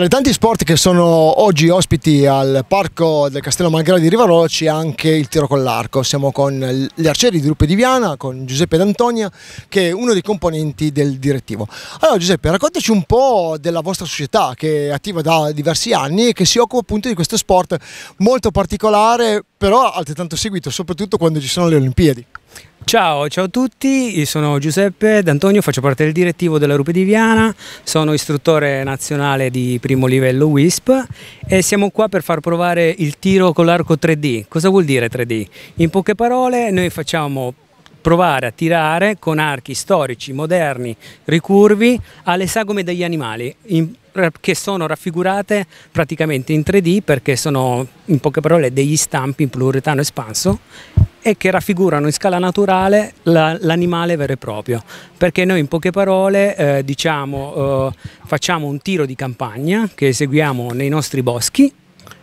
Tra i tanti sport che sono oggi ospiti al parco del Castello Malgrado di Rivarolo c'è anche il tiro con l'arco. Siamo con gli arcieri di Rupe di Viana, con Giuseppe D'Antonia, che è uno dei componenti del direttivo. Allora Giuseppe, raccontaci un po' della vostra società che è attiva da diversi anni e che si occupa appunto di questo sport molto particolare, però altrettanto seguito, soprattutto quando ci sono le Olimpiadi. Ciao a tutti, io sono Giuseppe D'Antonio, faccio parte del direttivo della Rupe di Viana, sono istruttore nazionale di primo livello WISP e siamo qua per far provare il tiro con l'arco 3D. Cosa vuol dire 3D? In poche parole noi facciamo provare a tirare con archi storici, moderni, ricurvi alle sagome degli animali che sono raffigurate praticamente in 3D perché sono in poche parole degli stampi in poliuretano espanso e che raffigurano in scala naturale l'animale vero e proprio, perché noi in poche parole facciamo un tiro di campagna che eseguiamo nei nostri boschi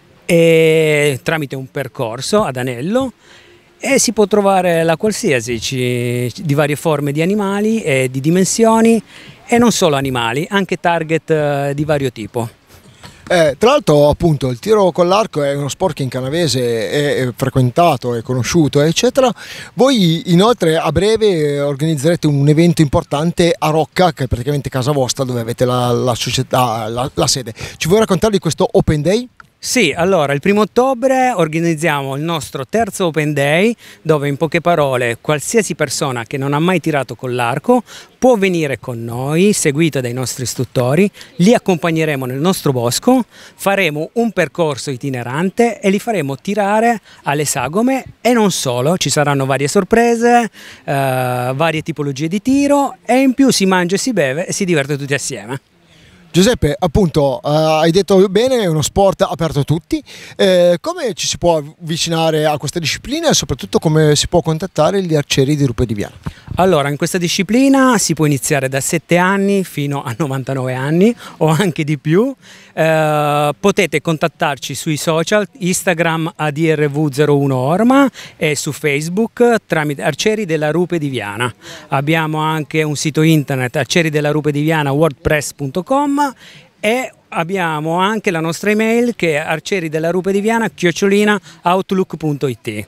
e tramite un percorso ad anello, e si può trovare la qualsiasi di varie forme di animali e di dimensioni, e non solo animali, anche target di vario tipo. Tra l'altro appunto il tiro con l'arco è uno sport che in canavese è frequentato, è conosciuto eccetera. Voi inoltre a breve organizzerete un evento importante a Rocca, che è praticamente casa vostra, dove avete la società, la sede. Ci vuoi raccontare di questo Open Day? Sì, allora il 1° ottobre organizziamo il nostro terzo Open Day, dove in poche parole qualsiasi persona che non ha mai tirato con l'arco può venire con noi, seguita dai nostri istruttori, li accompagneremo nel nostro bosco, faremo un percorso itinerante e li faremo tirare alle sagome, e non solo, ci saranno varie sorprese, varie tipologie di tiro, e in più si mangia e si beve e si diverte tutti assieme. Giuseppe, appunto, hai detto bene, è uno sport aperto a tutti. Come ci si può avvicinare a questa disciplina e soprattutto come si può contattare gli arcieri di Rupe di Viana? Allora, in questa disciplina si può iniziare da 7 anni fino a 99 anni o anche di più. Potete contattarci sui social, Instagram ADRV01Orma e su Facebook tramite Arcieri della Rupe di Viana. Abbiamo anche un sito internet, arcieri della Rupe di Viana, wordpress.com, e abbiamo anche la nostra email che è arcieridellaRupeDiViana@outlook.it.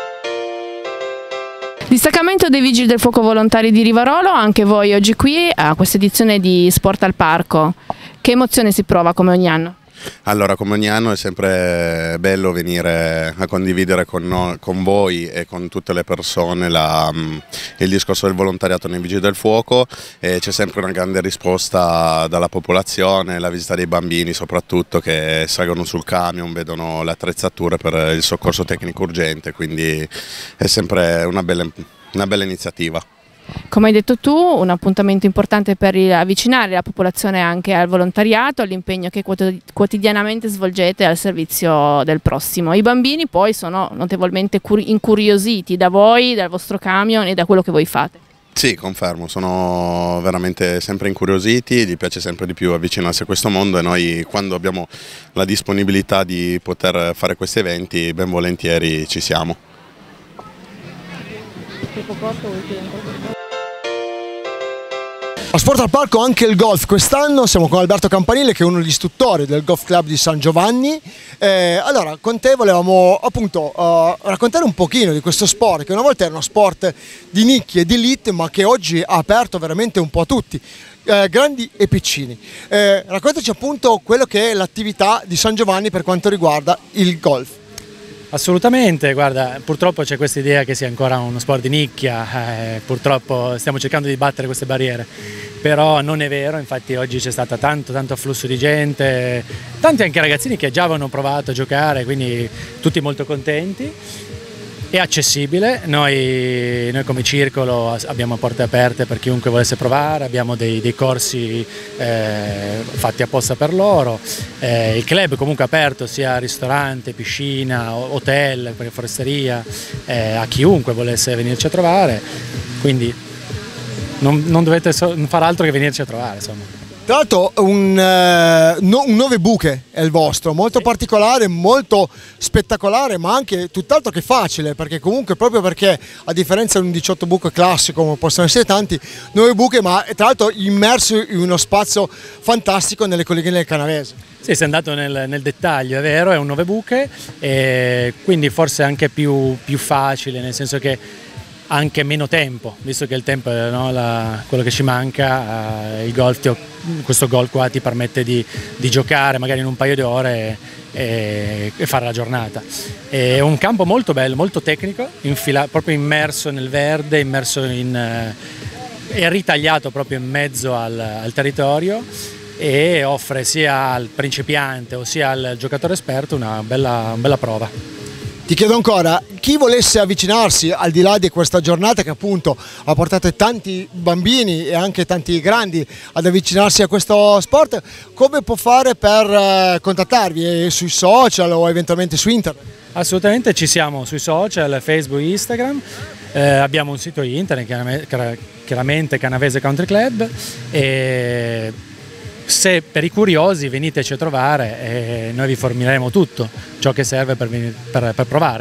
Distaccamento dei Vigili del Fuoco Volontari di Rivarolo, anche voi oggi qui a questa edizione di Sport al Parco. Che emozione si prova come ogni anno? Allora, come ogni anno è sempre bello venire a condividere con voi e con tutte le persone il discorso del volontariato nei Vigili del Fuoco, e c'è sempre una grande risposta dalla popolazione, la visita dei bambini soprattutto, che salgono sul camion, vedono le attrezzature per il soccorso tecnico urgente, quindi è sempre una bella iniziativa. Come hai detto tu, un appuntamento importante per avvicinare la popolazione anche al volontariato, all'impegno che quotidianamente svolgete al servizio del prossimo. I bambini poi sono notevolmente incuriositi da voi, dal vostro camion e da quello che voi fate. Sì, confermo, sono veramente sempre incuriositi, gli piace sempre di più avvicinarsi a questo mondo, e noi quando abbiamo la disponibilità di poter fare questi eventi ben volentieri ci siamo. A Sport al Parco anche il golf. Quest'anno siamo con Alberto Campanile, che è uno degli istruttori del Golf Club di San Giovanni. Allora, con te volevamo appunto raccontare un pochino di questo sport, che una volta era uno sport di nicchia e di elite, ma che oggi ha aperto veramente un po' a tutti, grandi e piccini. Raccontaci appunto quello che è l'attività di San Giovanni per quanto riguarda il golf. Assolutamente, guarda, purtroppo c'è questa idea che sia ancora uno sport di nicchia, purtroppo stiamo cercando di battere queste barriere, però non è vero. Infatti oggi c'è stato tanto afflusso di gente, tanti anche ragazzini che già avevano provato a giocare, quindi tutti molto contenti. È accessibile, noi come circolo abbiamo porte aperte per chiunque volesse provare, abbiamo dei corsi fatti apposta per loro, il club comunque aperto sia ristorante, piscina, hotel, foresteria, a chiunque volesse venirci a trovare, quindi non dovete fare altro che venirci a trovare, insomma. Tra l'altro un 9 buche è il vostro, molto particolare, molto spettacolare, ma anche tutt'altro che facile, perché comunque proprio perché a differenza di un 18 buche classico, come possono essere tanti, 9 buche, ma tra l'altro immerso in uno spazio fantastico nelle colline del Canavese. Sì, sei andato nel dettaglio, è vero, è un 9 buche, e quindi forse anche più facile, nel senso che anche meno tempo, visto che il tempo è, no, quello che ci manca, il golf questo golf qua ti permette di giocare magari in un paio di ore e fare la giornata. È un campo molto bello, molto tecnico, proprio immerso nel verde, è ritagliato proprio in mezzo al territorio e offre sia al principiante o sia al giocatore esperto una bella prova. Ti chiedo ancora, chi volesse avvicinarsi al di là di questa giornata che appunto ha portato tanti bambini e anche tanti grandi ad avvicinarsi a questo sport, come può fare per contattarvi sui social o eventualmente su internet? Assolutamente, ci siamo sui social, Facebook, Instagram, abbiamo un sito internet, chiaramente Canavese Country Club, e se per i curiosi veniteci a trovare e noi vi forniremo tutto ciò che serve per provare.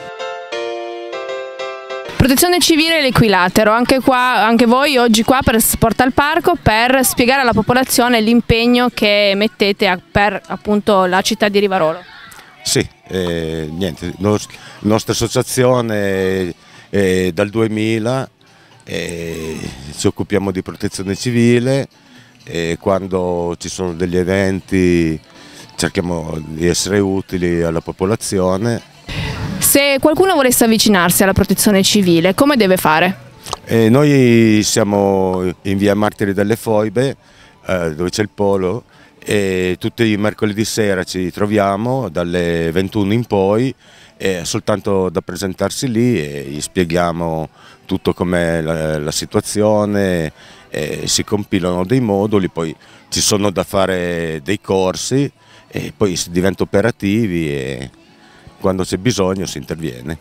Protezione civile e l'Equilatero, anche voi oggi qua per Sport al Parco per spiegare alla popolazione l'impegno che mettete per appunto la città di Rivarolo. Sì, niente, la nostra associazione è dal 2000, ci occupiamo di protezione civile. E quando ci sono degli eventi cerchiamo di essere utili alla popolazione. Se qualcuno volesse avvicinarsi alla protezione civile, come deve fare? Noi siamo in via Martiri delle Foibe, dove c'è il polo, e tutti i mercoledì sera ci troviamo dalle 21 in poi, soltanto da presentarsi lì e gli spieghiamo tutto com'è la situazione. Si compilano dei moduli, poi ci sono da fare dei corsi e poi si diventa operativi e quando c'è bisogno si interviene.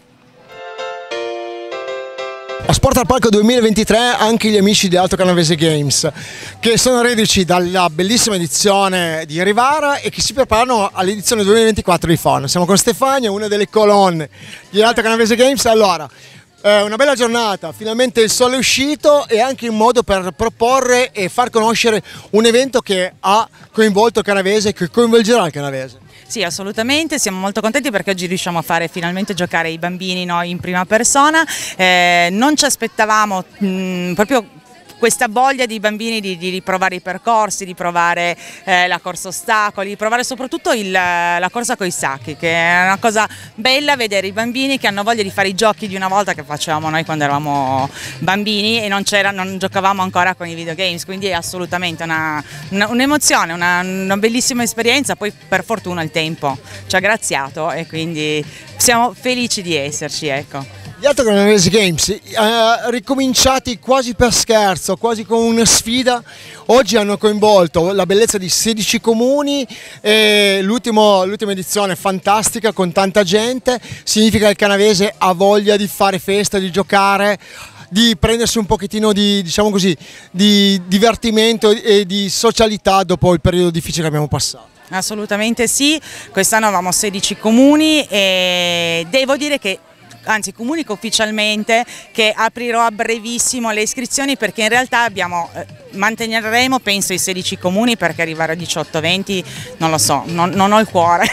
A Sport al Parco 2023 anche gli amici di Alto Canavese Games che sono reduci dalla bellissima edizione di Rivara e che si preparano all'edizione 2024 di FON. Siamo con Stefania, una delle colonne di Alto Canavese Games. Allora, una bella giornata, finalmente il sole è uscito e anche un modo per proporre e far conoscere un evento che ha coinvolto il Canavese e che coinvolgerà il Canavese. Sì, assolutamente, siamo molto contenti perché oggi riusciamo a fare finalmente giocare i bambini noi in prima persona, non ci aspettavamo proprio questa voglia di bambini di riprovare i percorsi, di provare la corsa ostacoli, di provare soprattutto la corsa coi sacchi, che è una cosa bella vedere i bambini che hanno voglia di fare i giochi di una volta che facevamo noi quando eravamo bambini e non giocavamo ancora con i videogames, quindi è assolutamente un'emozione, una bellissima esperienza. Poi per fortuna il tempo ci ha graziato e quindi siamo felici di esserci, ecco. Gli Alto Canavese Games, ricominciati quasi per scherzo, quasi con una sfida, oggi hanno coinvolto la bellezza di 16 comuni e l'ultima edizione fantastica con tanta gente, significa che il Canavese ha voglia di fare festa, di giocare, di prendersi un pochettino di, diciamo così, di divertimento e di socialità dopo il periodo difficile che abbiamo passato. Assolutamente sì, quest'anno avevamo 16 comuni e devo dire che anzi comunico ufficialmente che aprirò a brevissimo le iscrizioni perché in realtà manteneremo penso i 16 comuni perché arrivare a 18-20 non lo so, non ho il cuore,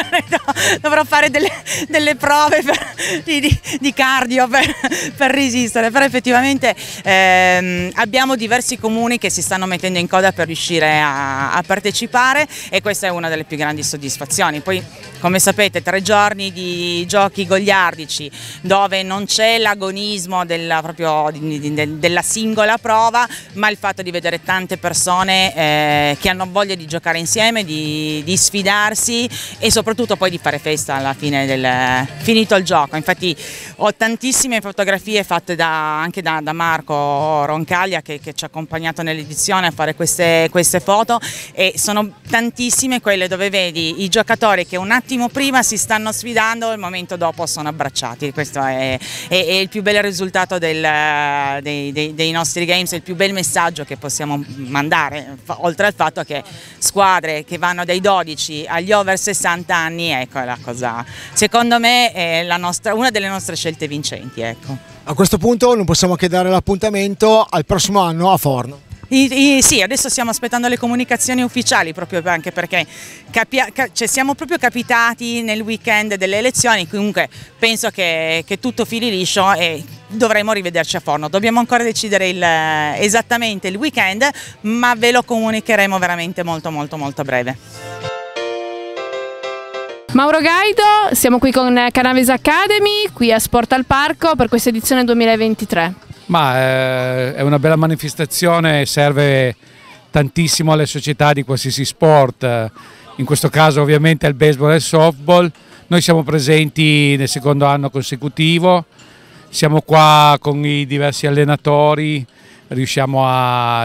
dovrò fare delle prove di cardio per resistere, però effettivamente abbiamo diversi comuni che si stanno mettendo in coda per riuscire a partecipare e questa è una delle più grandi soddisfazioni. Poi come sapete 3 giorni di giochi goliardici dove non c'è l'agonismo della singola prova, ma il fatto di vedere tante persone che hanno voglia di giocare insieme, di sfidarsi e soprattutto poi di fare festa alla fine finito il gioco. Infatti ho tantissime fotografie fatte anche da Marco Roncaglia che ci ha accompagnato nell'edizione a fare queste foto e sono tantissime quelle dove vedi i giocatori che un attimo prima si stanno sfidando e il momento dopo sono abbracciati. Questo è il più bel risultato dei nostri games, è il più bel messaggio che possiamo mandare, oltre al fatto che squadre che vanno dai 12 agli over 60 anni, ecco, è la cosa, secondo me è una delle nostre scelte vincenti, ecco. A questo punto non possiamo che dare l'appuntamento al prossimo anno a Forno. Sì, adesso stiamo aspettando le comunicazioni ufficiali, proprio anche perché siamo proprio capitati nel weekend delle elezioni, comunque penso che tutto fili liscio e dovremo rivederci a Forno. Dobbiamo ancora decidere esattamente il weekend, ma ve lo comunicheremo veramente molto a breve. Mauro Gaido, siamo qui con Canavese Academy, qui a Sport al Parco per questa edizione 2023. Ma è una bella manifestazione, serve tantissimo alle società di qualsiasi sport, in questo caso ovviamente al baseball e al softball. Noi siamo presenti nel secondo anno consecutivo, siamo qua con i diversi allenatori, riusciamo a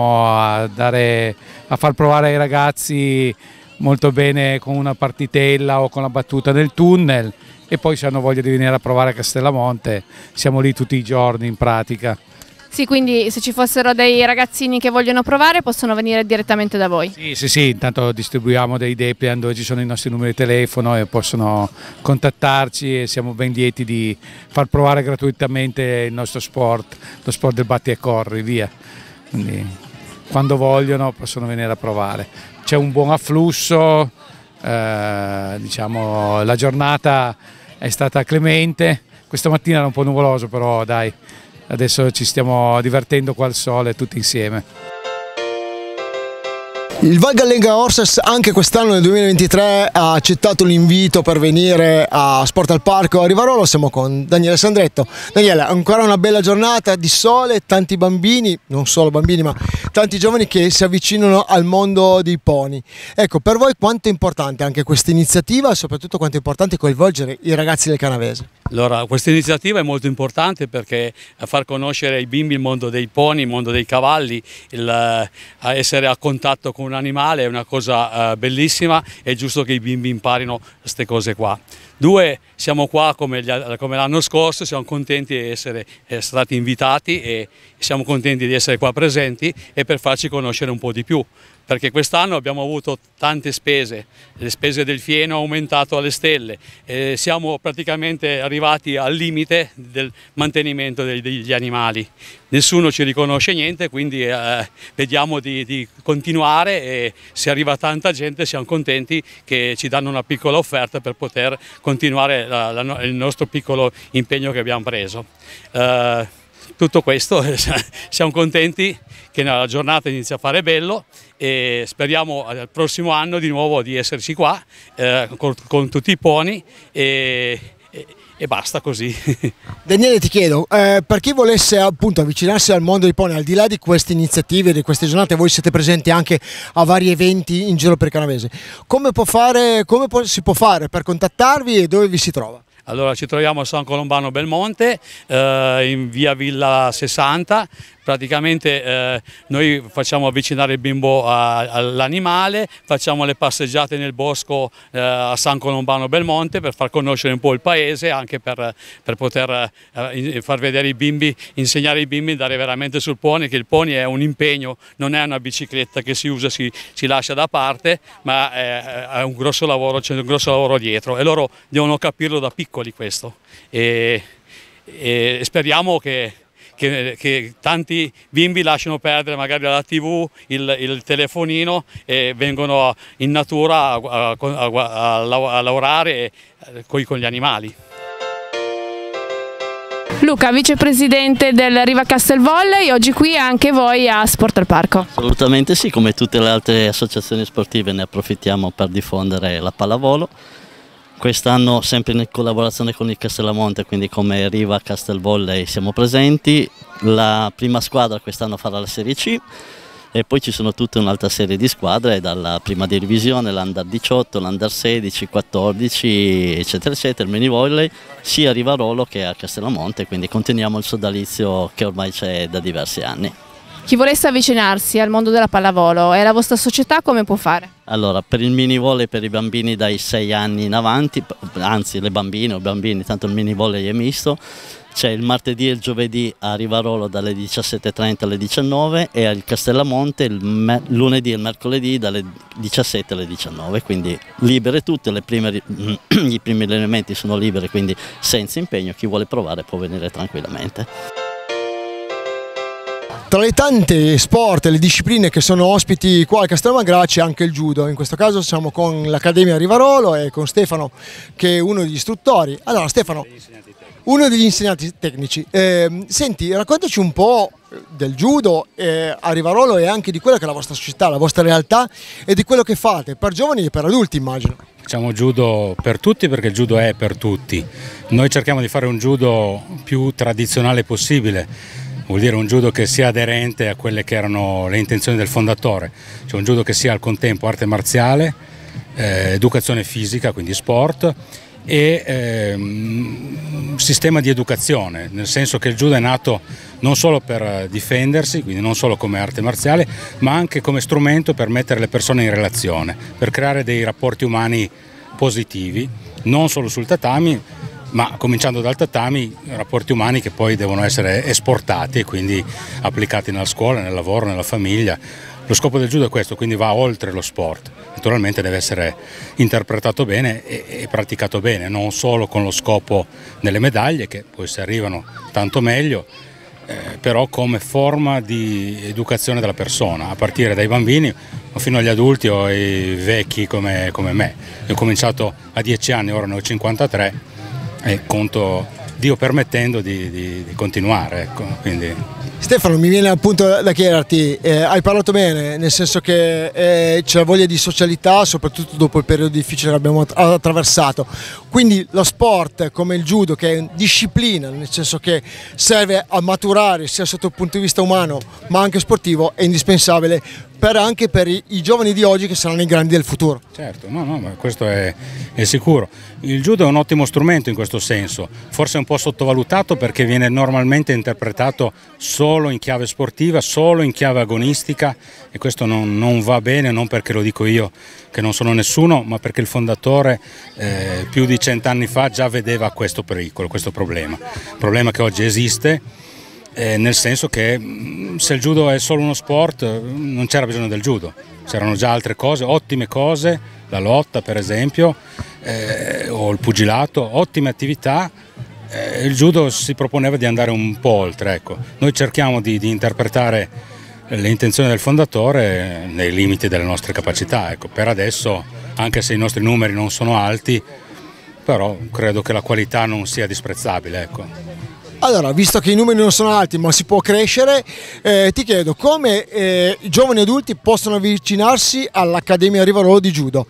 far provare ai ragazzi molto bene con una partitella o con la battuta nel tunnel, e poi se hanno voglia di venire a provare a Castellamonte siamo lì tutti i giorni in pratica. Sì, quindi se ci fossero dei ragazzini che vogliono provare possono venire direttamente da voi? Sì, intanto distribuiamo dei Depliant dove ci sono i nostri numeri di telefono e possono contattarci, e siamo ben lieti di far provare gratuitamente il nostro sport, lo sport del batti e corri, via. Quindi quando vogliono possono venire a provare. C'è un buon afflusso, diciamo, la giornata è stata clemente, questa mattina era un po' nuvoloso, però dai, adesso ci stiamo divertendo qua al sole tutti insieme. Il Val Gallenga Horses anche quest'anno nel 2023 ha accettato l'invito per venire a Sport al Parco a Rivarolo. Siamo con Daniele Sandretto. Daniele, ancora una bella giornata di sole, tanti bambini, non solo bambini ma tanti giovani che si avvicinano al mondo dei pony. Ecco, per voi quanto è importante anche questa iniziativa e soprattutto quanto è importante coinvolgere i ragazzi del Canavese? Allora, questa iniziativa è molto importante perché a far conoscere ai bimbi il mondo dei pony, il mondo dei cavalli, a essere a contatto con un animale è una cosa bellissima, è giusto che i bimbi imparino queste cose qua. Due, siamo qua come l'anno scorso, siamo contenti di essere stati invitati e siamo contenti di essere qua presenti e per farci conoscere un po' di più, perché quest'anno abbiamo avuto tante spese, le spese del fieno hanno aumentato alle stelle, siamo praticamente arrivati al limite del mantenimento degli animali, nessuno ci riconosce niente, quindi vediamo di continuare, e se arriva tanta gente siamo contenti che ci danno una piccola offerta per poter continuare il nostro piccolo impegno che abbiamo preso. Tutto questo, siamo contenti che la giornata inizia a fare bello e speriamo al prossimo anno di nuovo di esserci qua con tutti i pony e basta così. Daniele, ti chiedo, per chi volesse appunto avvicinarsi al mondo dei pony, al di là di queste iniziative, di queste giornate, voi siete presenti anche a vari eventi in giro per Canavese, come si può fare per contattarvi e dove vi si trova? Allora, ci troviamo a San Colombano Belmonte, in via Villa 60, praticamente noi facciamo avvicinare il bimbo all'animale, facciamo le passeggiate nel bosco a San Colombano Belmonte per far conoscere un po' il paese, anche per poter far vedere i bimbi, insegnare ai bimbi, andare veramente sul pony, che il pony è un impegno, non è una bicicletta che si usa, si lascia da parte, ma è un grosso lavoro, c'è un grosso lavoro dietro e loro devono capirlo da piccoli questo e speriamo che tanti bimbi lasciano perdere magari la TV, il telefonino e vengono in natura a lavorare con gli animali. Luca, vicepresidente del Riva Castel Volley, oggi qui anche voi a Sport al Parco. Assolutamente sì, come tutte le altre associazioni sportive ne approfittiamo per diffondere la pallavolo. Quest'anno sempre in collaborazione con il Castellamonte, quindi come Riva Castel Volley siamo presenti. La prima squadra quest'anno farà la Serie C e poi ci sono tutta un'altra serie di squadre dalla prima divisione, l'Under 18, l'Under 16, 14 eccetera eccetera, il mini volley sia a Rivarolo che a Castellamonte, quindi continuiamo il sodalizio che ormai c'è da diversi anni. Chi volesse avvicinarsi al mondo della pallavolo e alla vostra società come può fare? Allora, per il mini volley per i bambini dai 6 anni in avanti, anzi le bambine o bambini, tanto il mini volley è misto, c'è il martedì e il giovedì a Rivarolo dalle 17:30 alle 19 e al Castellamonte il lunedì e il mercoledì dalle 17 alle 19, quindi libere tutte, i primi allenamenti sono liberi, quindi senza impegno, chi vuole provare può venire tranquillamente. Tra le tante sport e le discipline che sono ospiti qua al Castellammare c'è anche il judo. In questo caso siamo con l'Accademia Rivarolo e con Stefano, che è uno degli istruttori. Allora Stefano, uno degli insegnanti tecnici. Senti, raccontaci un po' del judo a Rivarolo e anche di quella che è la vostra società, la vostra realtà e di quello che fate per giovani e per adulti, immagino. Facciamo judo per tutti perché il judo è per tutti. Noi cerchiamo di fare un judo più tradizionale possibile. Vuol dire un judo che sia aderente a quelle che erano le intenzioni del fondatore, cioè un judo che sia al contempo arte marziale, educazione fisica, quindi sport, e sistema di educazione, nel senso che il judo è nato non solo per difendersi, quindi non solo come arte marziale, ma anche come strumento per mettere le persone in relazione, per creare dei rapporti umani positivi, non solo sul tatami, ma cominciando dal tatami, rapporti umani che poi devono essere esportati e quindi applicati nella scuola, nel lavoro, nella famiglia. Lo scopo del judo è questo, quindi va oltre lo sport. Naturalmente deve essere interpretato bene e praticato bene, non solo con lo scopo delle medaglie, che poi se arrivano tanto meglio, però come forma di educazione della persona, a partire dai bambini fino agli adulti o ai vecchi come me. Io ho cominciato a 10 anni, ora ne ho 53 e conto, Dio permettendo, di continuare. Ecco, quindi. Stefano, mi viene appunto da chiederti, hai parlato bene, nel senso che c'è la voglia di socialità, soprattutto dopo il periodo difficile che abbiamo attraversato, quindi lo sport come il judo, che è disciplina, nel senso che serve a maturare sia sotto il punto di vista umano ma anche sportivo, è indispensabile anche per i giovani di oggi che saranno i grandi del futuro. Certo, no, ma questo è sicuro. Il judo è un ottimo strumento in questo senso, forse un po' sottovalutato perché viene normalmente interpretato solo in chiave sportiva, solo in chiave agonistica, e questo non va bene, non perché lo dico io che non sono nessuno, ma perché il fondatore più di 100 anni fa già vedeva questo pericolo, questo problema che oggi esiste. Nel senso che se il judo è solo uno sport non c'era bisogno del judo, c'erano già altre cose, ottime cose, la lotta per esempio, o il pugilato, ottime attività. Il judo si proponeva di andare un po' oltre. Ecco. Noi cerchiamo di interpretare le intenzioni del fondatore nei limiti delle nostre capacità. Ecco. Per adesso, anche se i nostri numeri non sono alti, però credo che la qualità non sia disprezzabile. Ecco. Allora, visto che i numeri non sono alti ma si può crescere, ti chiedo come i giovani adulti possono avvicinarsi all'Accademia Rivarolo di Judo,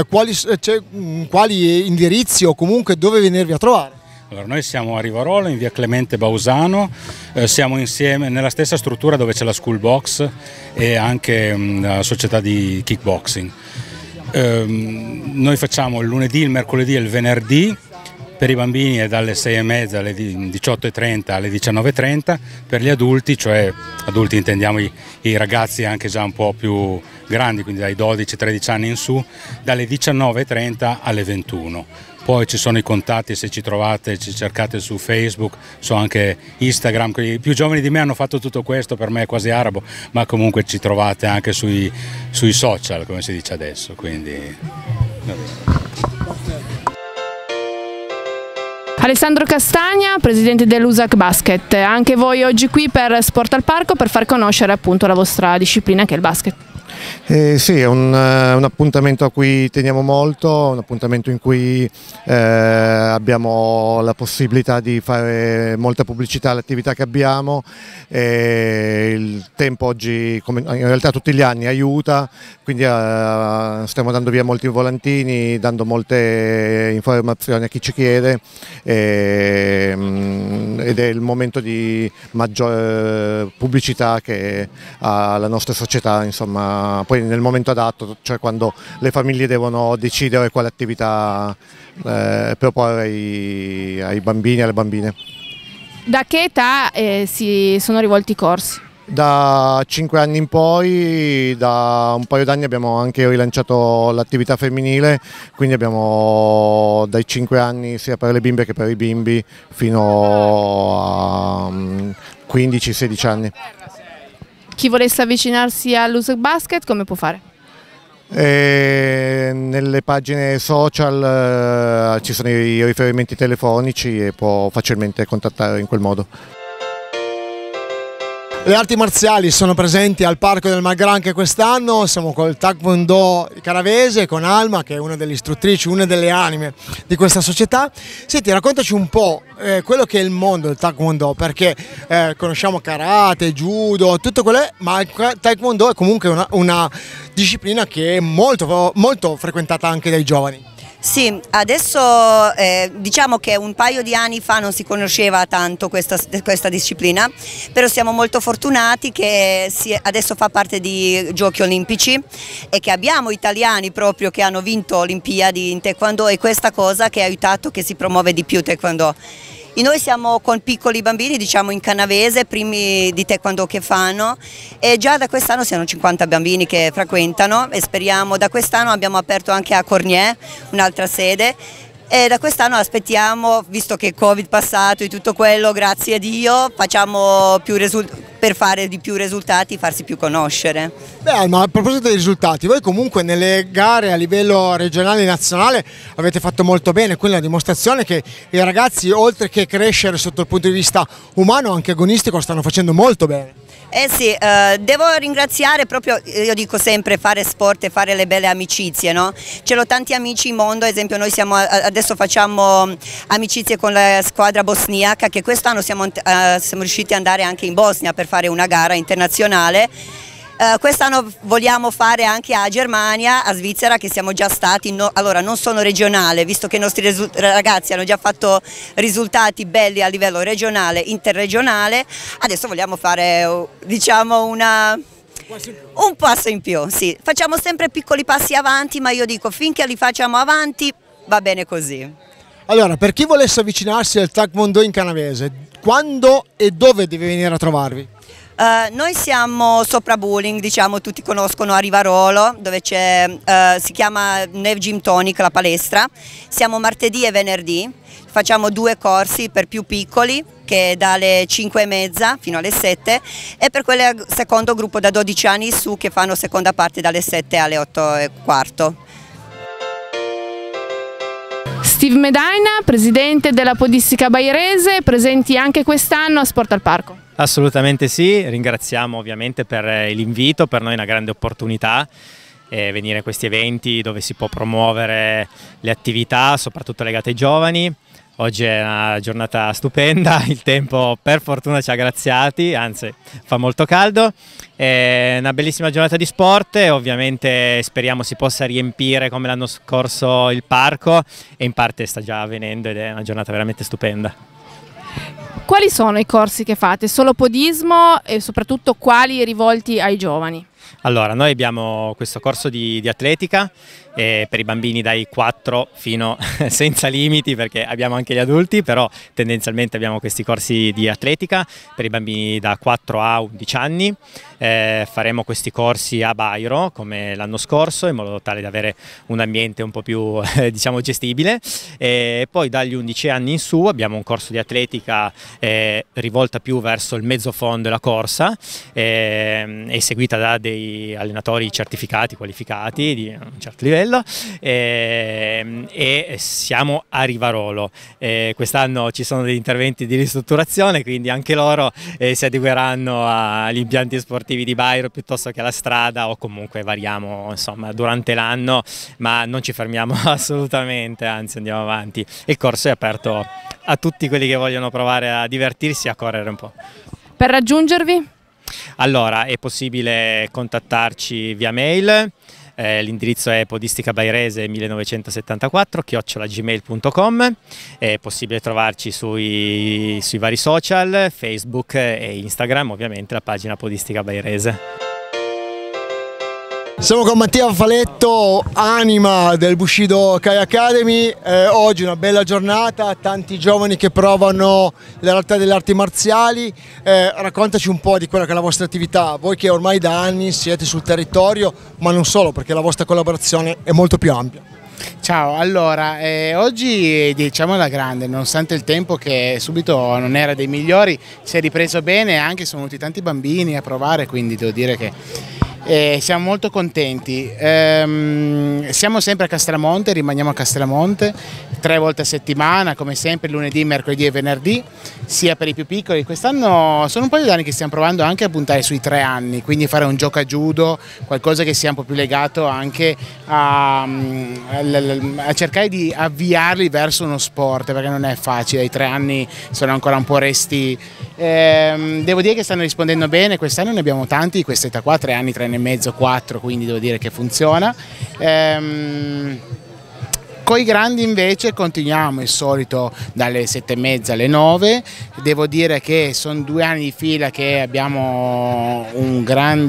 quali indirizzi o comunque dove venirvi a trovare? Allora, noi siamo a Rivarolo in via Clemente Bausano, siamo insieme nella stessa struttura dove c'è la School Box e anche la società di kickboxing. Noi facciamo il lunedì, il mercoledì e il venerdì. Per i bambini è dalle 6:30 alle 18:30 alle 19:30, per gli adulti, cioè adulti intendiamo i ragazzi anche già un po' più grandi, quindi dai 12-13 anni in su, dalle 19:30 alle 21. Poi ci sono i contatti, se ci trovate, ci cercate su Facebook, su anche Instagram. I più giovani di me hanno fatto tutto questo, per me è quasi arabo, ma comunque ci trovate anche sui social, come si dice adesso. Quindi. Alessandro Castagna, presidente dell'USAC Basket, anche voi oggi qui per Sport al Parco per far conoscere appunto la vostra disciplina che è il basket. Sì, è un appuntamento a cui teniamo molto, un appuntamento in cui abbiamo la possibilità di fare molta pubblicità all'attività che abbiamo. Il tempo oggi, come in realtà tutti gli anni, aiuta, quindi stiamo dando via molti volantini, dando molte informazioni a chi ci chiede, ed è il momento di maggior pubblicità che ha la nostra società, insomma. Poi nel momento adatto, cioè quando le famiglie devono decidere quale attività proporre ai bambini e alle bambine. Da che età si sono rivolti i corsi? Da 5 anni in poi, da un paio d'anni abbiamo anche rilanciato l'attività femminile, quindi abbiamo dai 5 anni sia per le bimbe che per i bimbi fino a 15-16 anni. Chi volesse avvicinarsi all'USEC Basket come può fare? Nelle pagine social ci sono i riferimenti telefonici e può facilmente contattare in quel modo. Le arti marziali sono presenti al Parco del Malgrà anche quest'anno, siamo col Taekwondo Canavese, con Alma che è una delle istruttrici, una delle anime di questa società. Senti, raccontaci un po' quello che è il mondo del Taekwondo, perché conosciamo karate, judo, tutto quello, ma il Taekwondo è comunque una disciplina che è molto, molto frequentata anche dai giovani. Sì, adesso diciamo che un paio di anni fa non si conosceva tanto questa disciplina, però siamo molto fortunati che adesso fa parte di Giochi Olimpici e che abbiamo italiani proprio che hanno vinto Olimpiadi in Taekwondo, e questa cosa che ha aiutato che si promuove di più Taekwondo. E noi siamo con piccoli bambini, diciamo in Canavese, primi di Taekwondo che fanno, e già da quest'anno siamo 50 bambini che frequentano, e speriamo, da quest'anno abbiamo aperto anche a Cornier, un'altra sede, e da quest'anno aspettiamo, visto che il Covid passato e tutto quello, grazie a Dio, facciamo per fare di più risultati, farsi più conoscere. Beh, ma a proposito dei risultati, voi comunque nelle gare a livello regionale e nazionale avete fatto molto bene, quindi la dimostrazione che i ragazzi, oltre che crescere sotto il punto di vista umano, anche agonistico, stanno facendo molto bene. Sì, devo ringraziare proprio, io dico sempre, fare sport e fare le belle amicizie, no? C'ho tanti amici in mondo, ad esempio noi adesso facciamo amicizie con la squadra bosniaca, che quest'anno siamo riusciti ad andare anche in Bosnia per fare una gara internazionale. Quest'anno vogliamo fare anche a Germania, a Svizzera, che siamo già stati. Allora non sono regionale, visto che i nostri ragazzi hanno già fatto risultati belli a livello regionale, interregionale, adesso vogliamo fare, diciamo, un passo in più. Sì. Facciamo sempre piccoli passi avanti, ma io dico finché li facciamo avanti va bene così. Allora, per chi volesse avvicinarsi al Taekwondo in Canavese, quando e dove deve venire a trovarvi? Noi siamo sopra Bowling, diciamo, tutti conoscono a Rivarolo, dove si chiama Nev Gym Tonic, la palestra. Siamo martedì e venerdì, facciamo 2 corsi per più piccoli, che dalle 5:30 fino alle 7, e per quel secondo gruppo da 12 anni in su, che fanno seconda parte dalle 7 alle 8:15. Steve Medaina, presidente della Podistica Bairese, presenti anche quest'anno a Sport al Parco. Assolutamente sì, ringraziamo ovviamente per l'invito, per noi è una grande opportunità venire a questi eventi dove si può promuovere le attività, soprattutto legate ai giovani. Oggi è una giornata stupenda, il tempo per fortuna ci ha graziati, anzi fa molto caldo, è una bellissima giornata di sport e ovviamente speriamo si possa riempire come l'anno scorso il parco, e in parte sta già avvenendo ed è una giornata veramente stupenda. Quali sono i corsi che fate? Solo podismo e soprattutto quali rivolti ai giovani? Allora, noi abbiamo questo corso di atletica per i bambini dai 4 fino senza limiti, perché abbiamo anche gli adulti, però tendenzialmente abbiamo questi corsi di atletica per i bambini da 4 a 11 anni. Faremo questi corsi a Bairo come l'anno scorso, in modo tale da avere un ambiente un po' più diciamo gestibile, e poi dagli 11 anni in su abbiamo un corso di atletica rivolta più verso il mezzo fondo e la corsa, è seguita da dei allenatori certificati, qualificati di un certo livello, e siamo a Rivarolo. Quest'anno ci sono degli interventi di ristrutturazione, quindi anche loro si adegueranno agli impianti sportivi di Bairo piuttosto che alla strada, o comunque variamo insomma durante l'anno, ma non ci fermiamo assolutamente, anzi andiamo avanti. Il corso è aperto a tutti quelli che vogliono provare a divertirsi e a correre un po'. Per raggiungervi? Allora, è possibile contattarci via mail. L'indirizzo è podisticabairese1974@gmail.com. È possibile trovarci sui vari social, Facebook e Instagram, ovviamente la pagina Podistica Bairese. Siamo con Mattia Faletto, anima del Bushido Kai Academy. Oggi una bella giornata, tanti giovani che provano la realtà delle arti marziali. Raccontaci un po' di quella che è la vostra attività, voi che ormai da anni siete sul territorio, ma non solo, perché la vostra collaborazione è molto più ampia. Ciao, allora oggi diciamo alla grande, nonostante il tempo che subito non era dei migliori, si è ripreso bene, anche sono venuti tanti bambini a provare, quindi devo dire che siamo molto contenti. Siamo sempre a Castellamonte, rimaniamo a Castellamonte 3 volte a settimana, come sempre lunedì, mercoledì e venerdì, sia per i più piccoli. Quest'anno sono un paio di anni che stiamo provando anche a puntare sui 3 anni, quindi fare un gioco a judo, qualcosa che sia un po' più legato anche a cercare di avviarli verso uno sport, perché non è facile, ai 3 anni sono ancora un po' resti. Devo dire che stanno rispondendo bene, quest'anno ne abbiamo tanti di questa età qua, 3 anni, 3 anni e mezzo, 4, quindi devo dire che funziona. Con i grandi invece continuiamo il solito dalle 7:30 alle 9, devo dire che sono 2 anni di fila che abbiamo dei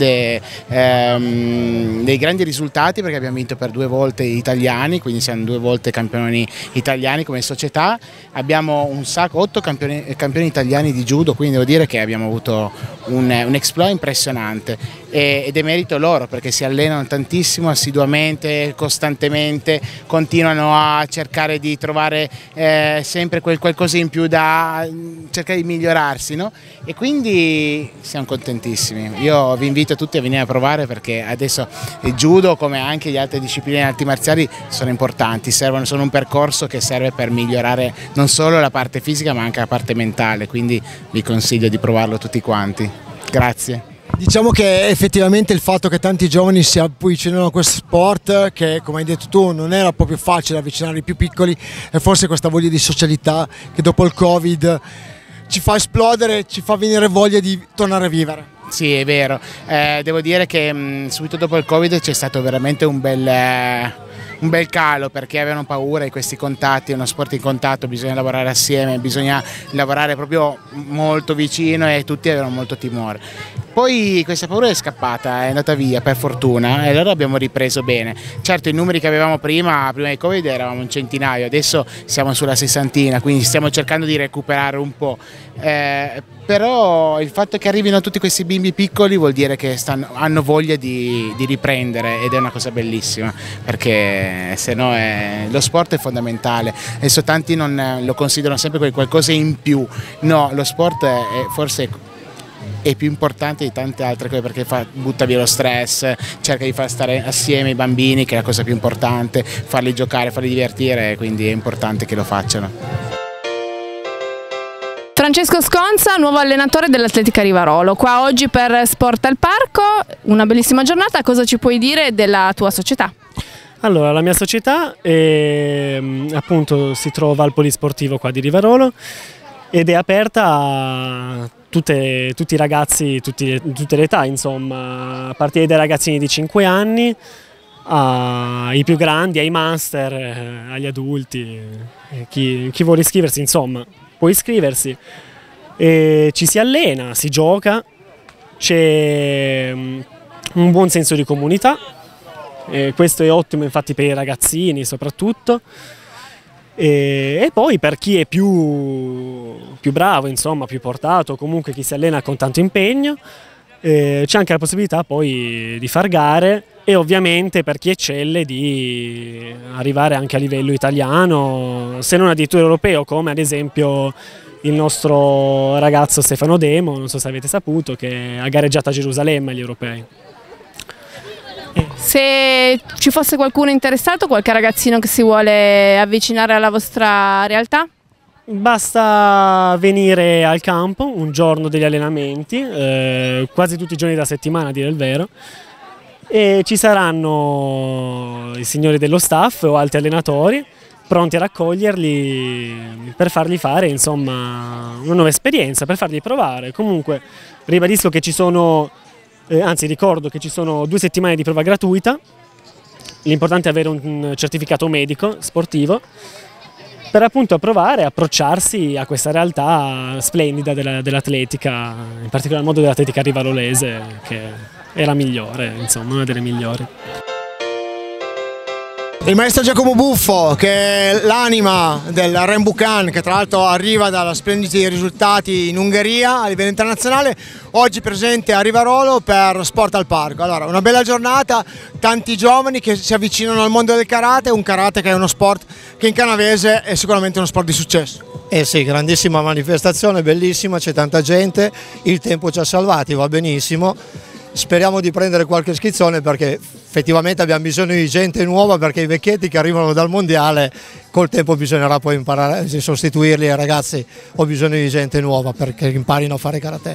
grandi risultati, perché abbiamo vinto per 2 volte italiani, quindi siamo 2 volte campioni italiani come società, abbiamo 8 campioni italiani di judo, quindi devo dire che abbiamo avuto un exploit impressionante. Ed è merito loro, perché si allenano tantissimo, assiduamente, costantemente, continuano a cercare di trovare sempre quel qualcosa in più da cercare di migliorarsi, no? E quindi siamo contentissimi. Io vi invito tutti a venire a provare, perché adesso il judo, come anche le altre discipline arti marziali, sono importanti, sono un percorso che serve per migliorare non solo la parte fisica ma anche la parte mentale, quindi vi consiglio di provarlo tutti quanti. Grazie. Diciamo che effettivamente il fatto che tanti giovani si avvicinano a questo sport, che come hai detto tu non era proprio facile avvicinare i più piccoli, e forse questa voglia di socialità che dopo il Covid ci fa esplodere, ci fa venire voglia di tornare a vivere. Sì, è vero, devo dire che subito dopo il Covid c'è stato veramente un bel calo, perché avevano paura di questi contatti, è uno sport in contatto, bisogna lavorare assieme, bisogna lavorare proprio molto vicino e tutti avevano molto timore. Poi questa paura è scappata, è andata via per fortuna, e allora abbiamo ripreso bene. Certo, i numeri che avevamo prima del Covid eravamo un centinaio, adesso siamo sulla 60, quindi stiamo cercando di recuperare un po'. Però il fatto che arrivino tutti questi bimbi piccoli vuol dire che hanno voglia di riprendere, ed è una cosa bellissima, perché se no lo sport è fondamentale. Adesso tanti non lo considerano sempre come qualcosa in più, no, lo sport forse è più importante di tante altre cose, perché butta via lo stress, cerca di far stare assieme i bambini, che è la cosa più importante, farli giocare, farli divertire, quindi è importante che lo facciano. Francesco Sconza, nuovo allenatore dell'Atletica Rivarolo, qua oggi per Sport al Parco, una bellissima giornata. Cosa ci puoi dire della tua società? Allora, la mia società appunto si trova al polisportivo qua di Rivarolo ed è aperta a tutti i ragazzi, tutte le età, insomma, a partire dai ragazzini di 5 anni ai più grandi, ai master, agli adulti, chi vuole iscriversi, insomma, può iscriversi. Ci si allena, si gioca, c'è un buon senso di comunità, questo è ottimo infatti per i ragazzini soprattutto. E poi per chi è più bravo, insomma, più portato, comunque chi si allena con tanto impegno, c'è anche la possibilità poi di far gare, e ovviamente per chi eccelle di arrivare anche a livello italiano, se non addirittura europeo, come ad esempio il nostro ragazzo Stefano Demo, non so se avete saputo, che ha gareggiato a Gerusalemme agli europei. Se ci fosse qualcuno interessato, qualche ragazzino che si vuole avvicinare alla vostra realtà? Basta venire al campo un giorno degli allenamenti, quasi tutti i giorni della settimana a dire il vero, e ci saranno i signori dello staff o altri allenatori pronti a raccoglierli per fargli fare, insomma, una nuova esperienza, per farli provare. Comunque ribadisco che ci sono, anzi ricordo che ci sono 2 settimane di prova gratuita, l'importante è avere un certificato medico sportivo per appunto provare a approcciarsi a questa realtà splendida dell'atletica, in particolar modo dell'atletica rivarolese, che è la migliore, insomma, una delle migliori. Il maestro Giacomo Buffo, che è l'anima del Rembucan, che tra l'altro arriva da splendidi risultati in Ungheria a livello internazionale, oggi presente a Rivarolo per Sport al Parco. Allora, una bella giornata, tanti giovani che si avvicinano al mondo del karate, un karate che è uno sport che in canavese è sicuramente uno sport di successo. Eh sì, grandissima manifestazione, bellissima, c'è tanta gente, il tempo ci ha salvati, va benissimo. Speriamo di prendere qualche iscrizione perché effettivamente abbiamo bisogno di gente nuova, perché i vecchietti che arrivano dal mondiale col tempo bisognerà poi imparare a sostituirli, e ragazzi ho bisogno di gente nuova perché imparino a fare karate.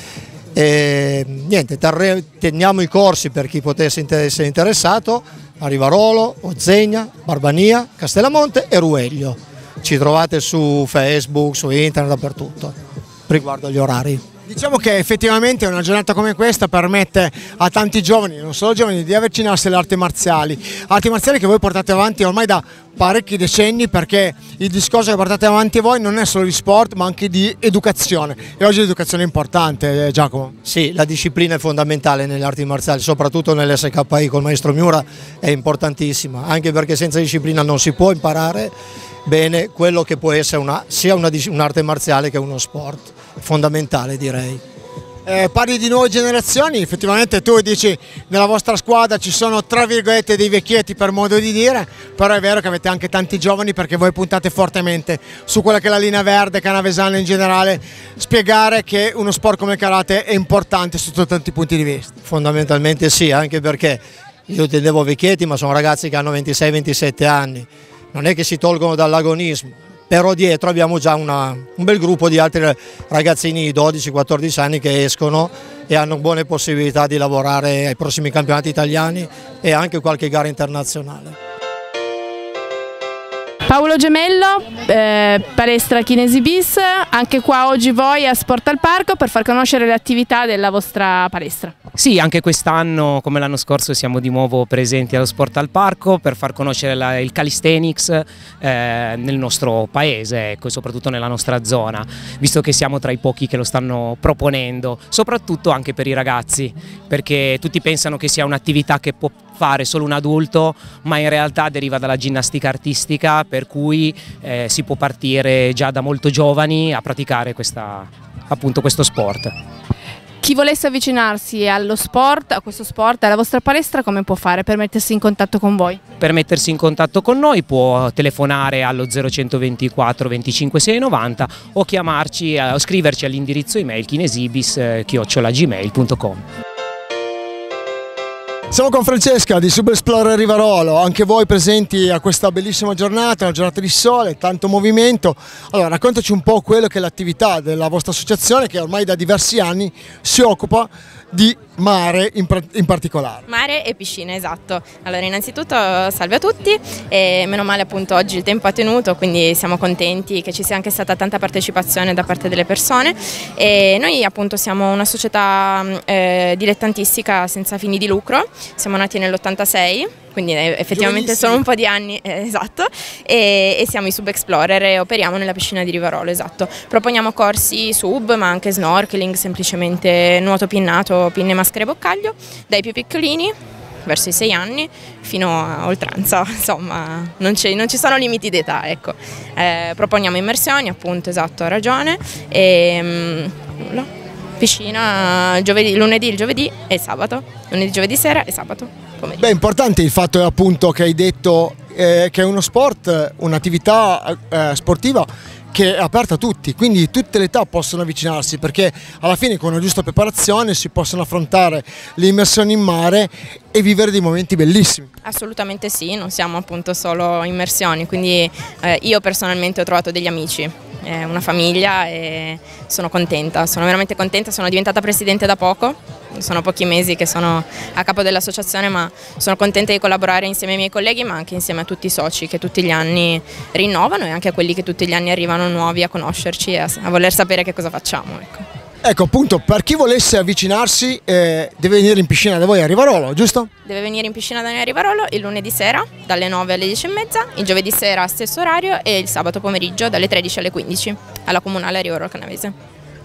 E niente, teniamo i corsi per chi potesse essere interessato a Rivarolo, Ozzegna, Barbania, Castellamonte e Rueglio. Ci trovate su Facebook, su internet, dappertutto, riguardo agli orari. Diciamo che effettivamente una giornata come questa permette a tanti giovani, non solo giovani, di avvicinarsi alle arti marziali che voi portate avanti ormai da parecchi decenni, perché il discorso che portate avanti voi non è solo di sport ma anche di educazione, e oggi l'educazione è importante, Giacomo. Sì, la disciplina è fondamentale nelle arti marziali, soprattutto nell'SKI col maestro Miura è importantissima, anche perché senza disciplina non si può imparare bene quello che può essere sia un'arte marziale che uno sport, fondamentale direi. Parli di nuove generazioni, effettivamente tu dici nella vostra squadra ci sono tra virgolette dei vecchietti per modo di dire, però è vero che avete anche tanti giovani perché voi puntate fortemente su quella che è la linea verde canavesana in generale, spiegare che uno sport come il karate è importante sotto tanti punti di vista. Fondamentalmente sì, anche perché io intendevo vecchietti ma sono ragazzi che hanno 26-27 anni, non è che si tolgono dall'agonismo, però dietro abbiamo già un bel gruppo di altri ragazzini di 12-14 anni che escono e hanno buone possibilità di lavorare ai prossimi campionati italiani e anche qualche gara internazionale. Paolo Gemello, palestra Chinesi Bis, anche qua oggi voi a Sport al Parco per far conoscere le attività della vostra palestra. Sì, anche quest'anno come l'anno scorso siamo di nuovo presenti allo Sport al Parco per far conoscere il calisthenics nel nostro paese, ecco, soprattutto nella nostra zona, visto che siamo tra i pochi che lo stanno proponendo, soprattutto anche per i ragazzi, perché tutti pensano che sia un'attività che può fare solo un adulto, ma in realtà deriva dalla ginnastica artistica, per cui si può partire già da molto giovani a praticare appunto questo sport. Chi volesse avvicinarsi allo sport, a questo sport, alla vostra palestra, come può fare per mettersi in contatto con voi? Per mettersi in contatto con noi può telefonare allo 0124 25 690 o chiamarci o scriverci all'indirizzo email chinesibis@gmail.com. Siamo con Francesca di Subexplorer Rivarolo, anche voi presenti a questa bellissima giornata, una giornata di sole, tanto movimento. Allora raccontaci un po' quello che è l'attività della vostra associazione che ormai da diversi anni si occupa di mare in particolare. Mare e piscina, esatto. Allora innanzitutto salve a tutti e meno male appunto oggi il tempo ha tenuto, quindi siamo contenti che ci sia anche stata tanta partecipazione da parte delle persone e noi appunto siamo una società dilettantistica senza fini di lucro, siamo nati nell'86. Quindi effettivamente sono un po' di anni, esatto, e siamo i Subexplorer e operiamo nella piscina di Rivarolo, esatto. Proponiamo corsi sub, ma anche snorkeling, semplicemente nuoto pinnato, pinne, maschere e boccaglio, dai più piccolini, verso i 6 anni, fino a oltranza, insomma, non ci sono limiti d'età, ecco. Proponiamo immersioni, appunto, esatto, ha ragione, e piscina lunedì, il giovedì e sabato, lunedì, giovedì sera e sabato. Beh, è importante il fatto appunto che hai detto che è uno sport, un'attività sportiva che è aperta a tutti, quindi tutte le età possono avvicinarsi perché alla fine con una giusta preparazione si possono affrontare le immersioni in mare e vivere dei momenti bellissimi. Assolutamente sì, non siamo appunto solo immersioni, quindi io personalmente ho trovato degli amici, una famiglia e sono contenta, sono veramente contenta, sono diventata presidente da poco. Sono pochi mesi che sono a capo dell'associazione, ma sono contenta di collaborare insieme ai miei colleghi ma anche insieme a tutti i soci che tutti gli anni rinnovano e anche a quelli che tutti gli anni arrivano nuovi a conoscerci e a voler sapere che cosa facciamo. Ecco appunto, per chi volesse avvicinarsi deve venire in piscina da voi a Rivarolo, giusto? Deve venire in piscina da noi a Rivarolo il lunedì sera dalle 9 alle 10:30, il giovedì sera stesso orario e il sabato pomeriggio dalle 13 alle 15 alla Comunale a Rivarolo Canavese.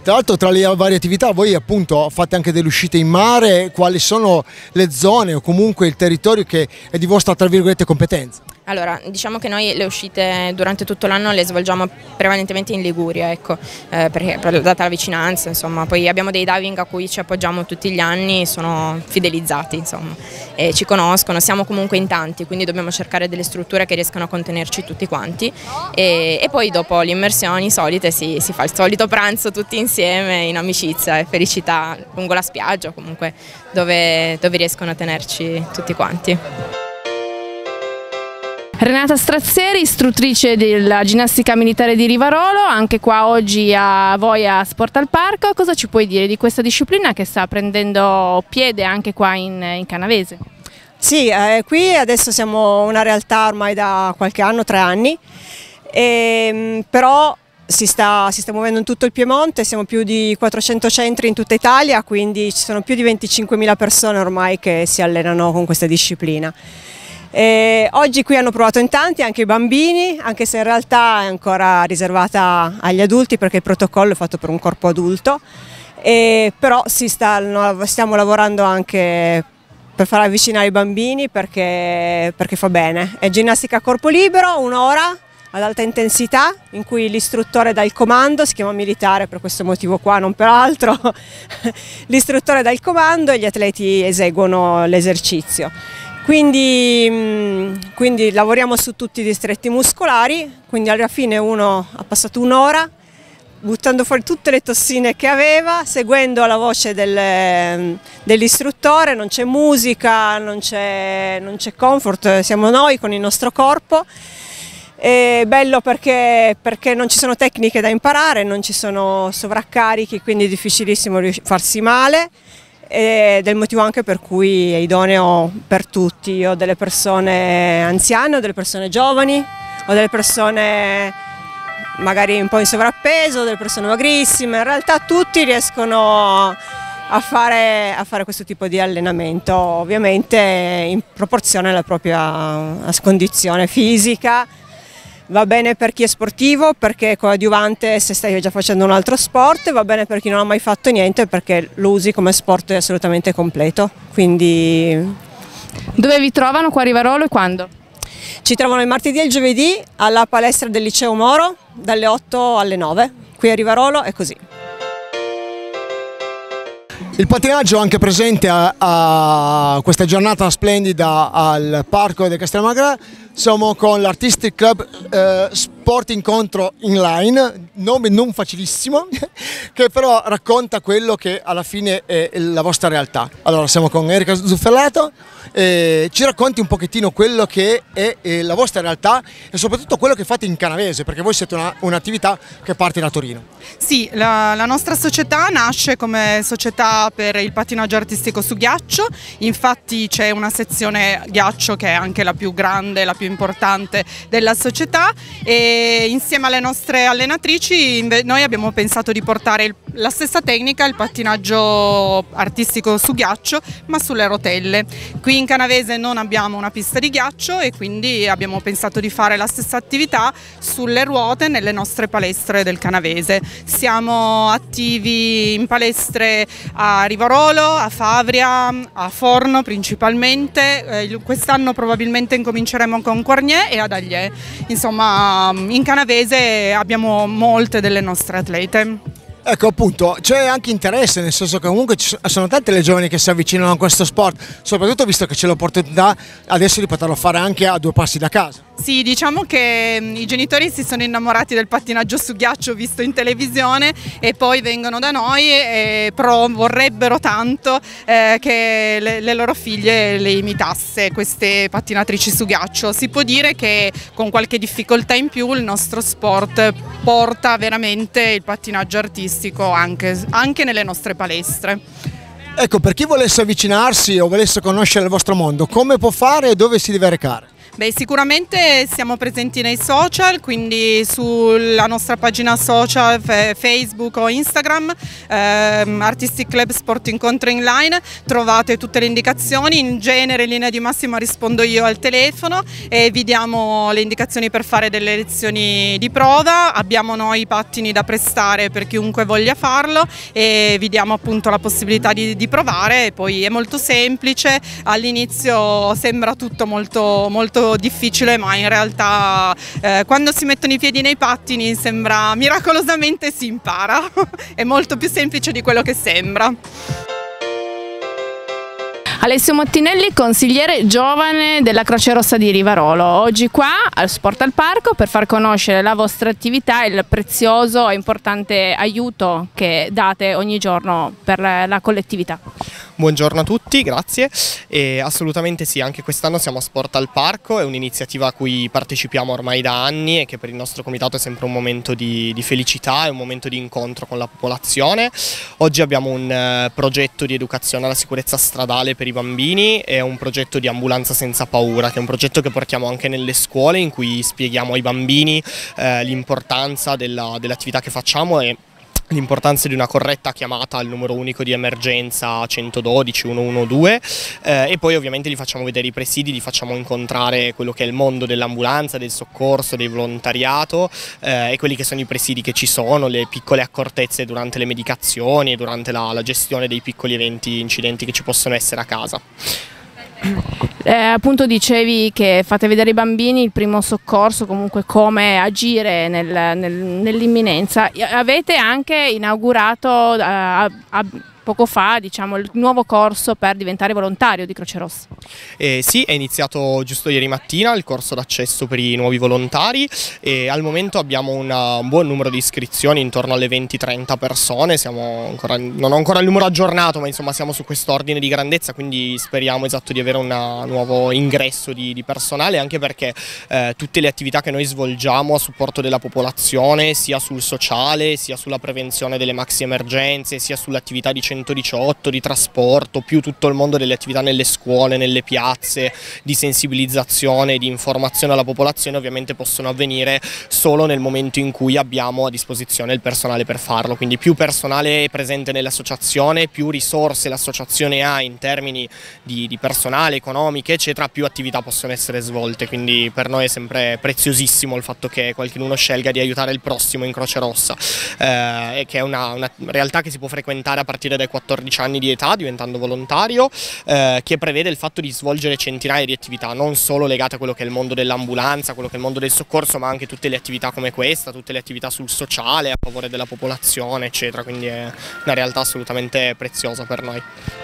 Tra l'altro tra le varie attività voi appunto fate anche delle uscite in mare, quali sono le zone o comunque il territorio che è di vostra tra virgolette competenza? Allora, diciamo che noi le uscite durante tutto l'anno le svolgiamo prevalentemente in Liguria, ecco, perché data la vicinanza, insomma, poi abbiamo dei diving a cui ci appoggiamo tutti gli anni, sono fidelizzati, insomma, e ci conoscono, siamo comunque in tanti, quindi dobbiamo cercare delle strutture che riescano a contenerci tutti quanti e poi dopo le immersioni solite si fa il solito pranzo tutti insieme in amicizia e felicità lungo la spiaggia, comunque dove riescono a tenerci tutti quanti. Renata Strazzeri, istruttrice della ginnastica militare di Rivarolo, anche qua oggi a Voia Sport al Parco. Cosa ci puoi dire di questa disciplina che sta prendendo piede anche qua in Canavese? Sì, qui adesso siamo una realtà ormai da qualche anno, 3 anni, però si sta muovendo in tutto il Piemonte, siamo più di 400 centri in tutta Italia, quindi ci sono più di 25.000 persone ormai che si allenano con questa disciplina. Oggi qui hanno provato in tanti, anche i bambini, anche se in realtà è ancora riservata agli adulti perché il protocollo è fatto per un corpo adulto, però stiamo lavorando anche per far avvicinare i bambini perché fa bene. È ginnastica a corpo libero, 1 ora ad alta intensità in cui l'istruttore dà il comando, si chiama militare per questo motivo qua, non per altro, l'istruttore dà il comando e gli atleti eseguono l'esercizio. Quindi lavoriamo su tutti i distretti muscolari, quindi alla fine uno ha passato 1 ora buttando fuori tutte le tossine che aveva, seguendo la voce dell'istruttore, non c'è musica, non c'è comfort, siamo noi con il nostro corpo. È bello perché non ci sono tecniche da imparare, non ci sono sovraccarichi, quindi è difficilissimo farsi male. Ed è il motivo anche per cui è idoneo per tutti. Io ho delle persone anziane, ho delle persone giovani, ho delle persone magari un po' in sovrappeso, delle persone magrissime, in realtà tutti riescono a fare questo tipo di allenamento, ovviamente in proporzione alla propria condizione fisica. Va bene per chi è sportivo perché è coadiuvante se stai già facendo un altro sport, va bene per chi non ha mai fatto niente perché lo usi come sport assolutamente completo. Quindi... Dove vi trovano qua a Rivarolo e quando? Ci trovano il martedì e il giovedì alla palestra del Liceo Moro dalle 8 alle 9, qui a Rivarolo è così. Il pattinaggio è anche presente a questa giornata splendida al Parco del Castelmagra. Siamo con l'Artistic Club Sport Incontro Inline, nome non facilissimo, che però racconta quello che alla fine è la vostra realtà. Allora siamo con Erika Zuffellato, ci racconti un pochettino quello che è la vostra realtà e soprattutto quello che fate in Canavese, perché voi siete un'attività che parte da Torino. Sì, la nostra società nasce come società per il pattinaggio artistico su ghiaccio, infatti c'è una sezione ghiaccio che è anche la più grande, la più importante della società e insieme alle nostre allenatrici noi abbiamo pensato di portare la stessa tecnica, il pattinaggio artistico su ghiaccio ma sulle rotelle. Qui in Canavese non abbiamo una pista di ghiaccio e quindi abbiamo pensato di fare la stessa attività sulle ruote nelle nostre palestre del Canavese. Siamo attivi in palestre a Rivarolo, a Favria, a Forno principalmente, quest'anno probabilmente incominceremo con Quarnier e ad Agliè. Insomma, in Canavese abbiamo molte delle nostre atlete. Ecco appunto, c'è anche interesse, nel senso che comunque sono tante le giovani che si avvicinano a questo sport, soprattutto visto che c'è l'opportunità adesso di poterlo fare anche a 2 passi da casa. Sì, diciamo che i genitori si sono innamorati del pattinaggio su ghiaccio visto in televisione e poi vengono da noi e vorrebbero tanto che le loro figlie le imitasse queste pattinatrici su ghiaccio. Si può dire che con qualche difficoltà in più il nostro sport porta veramente il pattinaggio artistico anche nelle nostre palestre. Ecco, per chi volesse avvicinarsi o volesse conoscere il vostro mondo, come può fare e dove si deve recare? Beh, sicuramente siamo presenti nei social, quindi sulla nostra pagina social Facebook o Instagram, Artistic Club Sport Incontro Inline, trovate tutte le indicazioni. In genere in linea di massima rispondo io al telefono e vi diamo le indicazioni per fare delle lezioni di prova. Abbiamo noi pattini da prestare per chiunque voglia farlo e vi diamo appunto la possibilità di provare. E poi è molto semplice, all'inizio sembra tutto molto difficile, ma in realtà quando si mettono i piedi nei pattini sembra miracolosamente si impara. È molto più semplice di quello che sembra. Alessio Mottinelli, consigliere giovane della Croce Rossa di Rivarolo, oggi qua al Sport al Parco per far conoscere la vostra attività e il prezioso e importante aiuto che date ogni giorno per la collettività. Buongiorno a tutti, grazie. E assolutamente sì, anche quest'anno siamo a Sport al Parco, è un'iniziativa a cui partecipiamo ormai da anni e che per il nostro comitato è sempre un momento di felicità, è un momento di incontro con la popolazione. Oggi abbiamo un progetto di educazione alla sicurezza stradale per i bambini e un progetto di ambulanza senza paura, che è un progetto che portiamo anche nelle scuole in cui spieghiamo ai bambini l'importanza dell'attività che facciamo e l'importanza di una corretta chiamata al numero unico di emergenza 112 112 e poi ovviamente gli facciamo vedere i presidi, gli facciamo incontrare quello che è il mondo dell'ambulanza, del soccorso, del volontariato e quelli che sono i presidi che ci sono, le piccole accortezze durante le medicazioni e durante la gestione dei piccoli eventi, incidenti che ci possono essere a casa. Appunto dicevi che fate vedere ai bambini il primo soccorso, comunque come agire nell'imminenza. Avete anche inaugurato poco fa, diciamo, il nuovo corso per diventare volontario di Croce Rossa. Sì, è iniziato giusto ieri mattina il corso d'accesso per i nuovi volontari e al momento abbiamo un buon numero di iscrizioni, intorno alle 20-30 persone, non ho ancora il numero aggiornato, ma insomma siamo su quest'ordine di grandezza, quindi speriamo esatto di avere un nuovo ingresso di personale, anche perché tutte le attività che noi svolgiamo a supporto della popolazione, sia sul sociale, sia sulla prevenzione delle maxi emergenze, sia sull'attività di 118, di trasporto, più tutto il mondo delle attività nelle scuole, nelle piazze, di sensibilizzazione, di informazione alla popolazione, ovviamente possono avvenire solo nel momento in cui abbiamo a disposizione il personale per farlo, quindi più personale è presente nell'associazione, più risorse l'associazione ha in termini di personale, economiche eccetera, più attività possono essere svolte, quindi per noi è sempre preziosissimo il fatto che qualcuno scelga di aiutare il prossimo in Croce Rossa, che è una realtà che si può frequentare a partire dai 14 anni di età diventando volontario, che prevede il fatto di svolgere centinaia di attività non solo legate a quello che è il mondo dell'ambulanza, quello che è il mondo del soccorso, ma anche tutte le attività come questa, tutte le attività sul sociale a favore della popolazione eccetera, quindi è una realtà assolutamente preziosa per noi.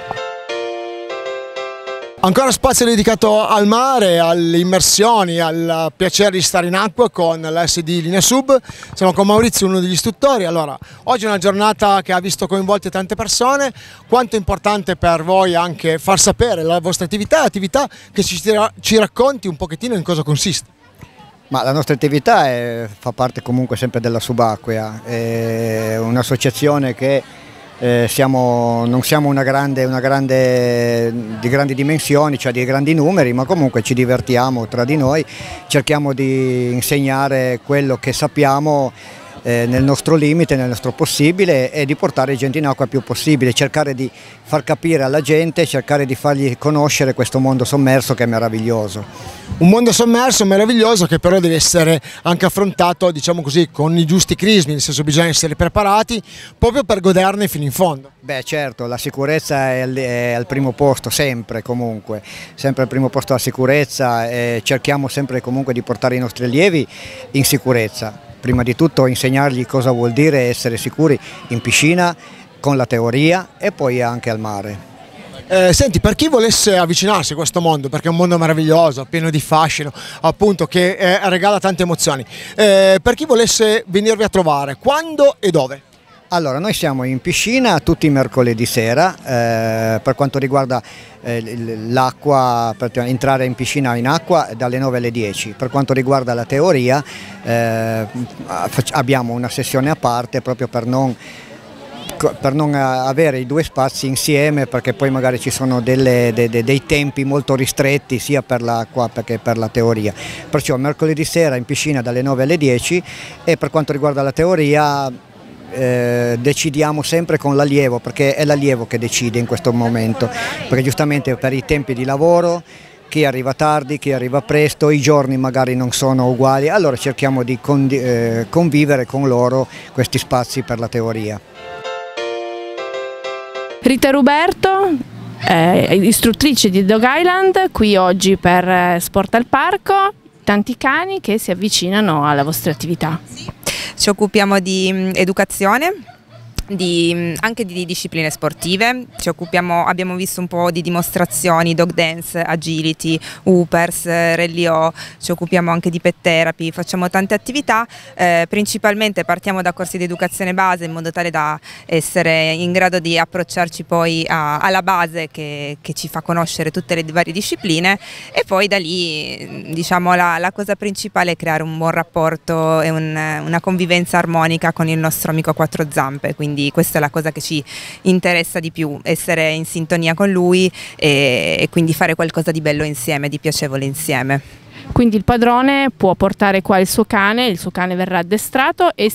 Ancora spazio dedicato al mare, alle immersioni, al piacere di stare in acqua con l'SD Linea Sub. Siamo con Maurizio, uno degli istruttori. Allora, oggi è una giornata che ha visto coinvolte tante persone. Quanto è importante per voi anche far sapere la vostra attività che ci racconti un pochettino in cosa consiste? Ma la nostra attività fa parte comunque sempre della Subacquea, è un'associazione che non siamo una grande di grandi dimensioni, cioè di grandi numeri, ma comunque ci divertiamo tra di noi, cerchiamo di insegnare quello che sappiamo nel nostro limite, nel nostro possibile, e di portare gente in acqua il più possibile, cercare di far capire alla gente, cercare di fargli conoscere questo mondo sommerso che è meraviglioso. Un mondo sommerso meraviglioso che però deve essere anche affrontato, diciamo così, con i giusti crismi, nel senso bisogna essere preparati proprio per goderne fino in fondo. Beh certo, la sicurezza è al primo posto, sempre comunque, sempre al primo posto la sicurezza, e cerchiamo sempre comunque di portare i nostri allievi in sicurezza. Prima di tutto insegnargli cosa vuol dire essere sicuri in piscina, con la teoria, e poi anche al mare. Senti, per chi volesse avvicinarsi a questo mondo, perché è un mondo meraviglioso, pieno di fascino, appunto, che regala tante emozioni, per chi volesse venirvi a trovare, quando e dove? Allora, noi siamo in piscina tutti i mercoledì sera, per quanto riguarda l'acqua, per entrare in piscina in acqua dalle 9 alle 10. Per quanto riguarda la teoria, abbiamo una sessione a parte proprio per non avere i due spazi insieme, perché poi magari ci sono dei tempi molto ristretti sia per l'acqua che per la teoria. Perciò mercoledì sera in piscina dalle 9 alle 10 e per quanto riguarda la teoria decidiamo sempre con l'allievo, perché è l'allievo che decide in questo momento, perché giustamente per i tempi di lavoro chi arriva tardi, chi arriva presto, i giorni magari non sono uguali, allora cerchiamo di convivere con loro questi spazi per la teoria. Rita Ruberto, istruttrice di Dog Island, qui oggi per Sport al Parco, tanti cani che si avvicinano alla vostra attività. Ci occupiamo di educazione, anche di discipline sportive, abbiamo visto un po' di dimostrazioni, dog dance, agility, hoopers, rallye, ci occupiamo anche di pet therapy, facciamo tante attività, principalmente partiamo da corsi di educazione base in modo tale da essere in grado di approcciarci poi alla base che ci fa conoscere tutte le varie discipline e poi da lì diciamo la cosa principale è creare un buon rapporto e una convivenza armonica con il nostro amico a quattro zampe, quindi questa è la cosa che ci interessa di più, essere in sintonia con lui e quindi fare qualcosa di bello insieme, di piacevole insieme. Quindi il padrone può portare qua il suo cane verrà addestrato e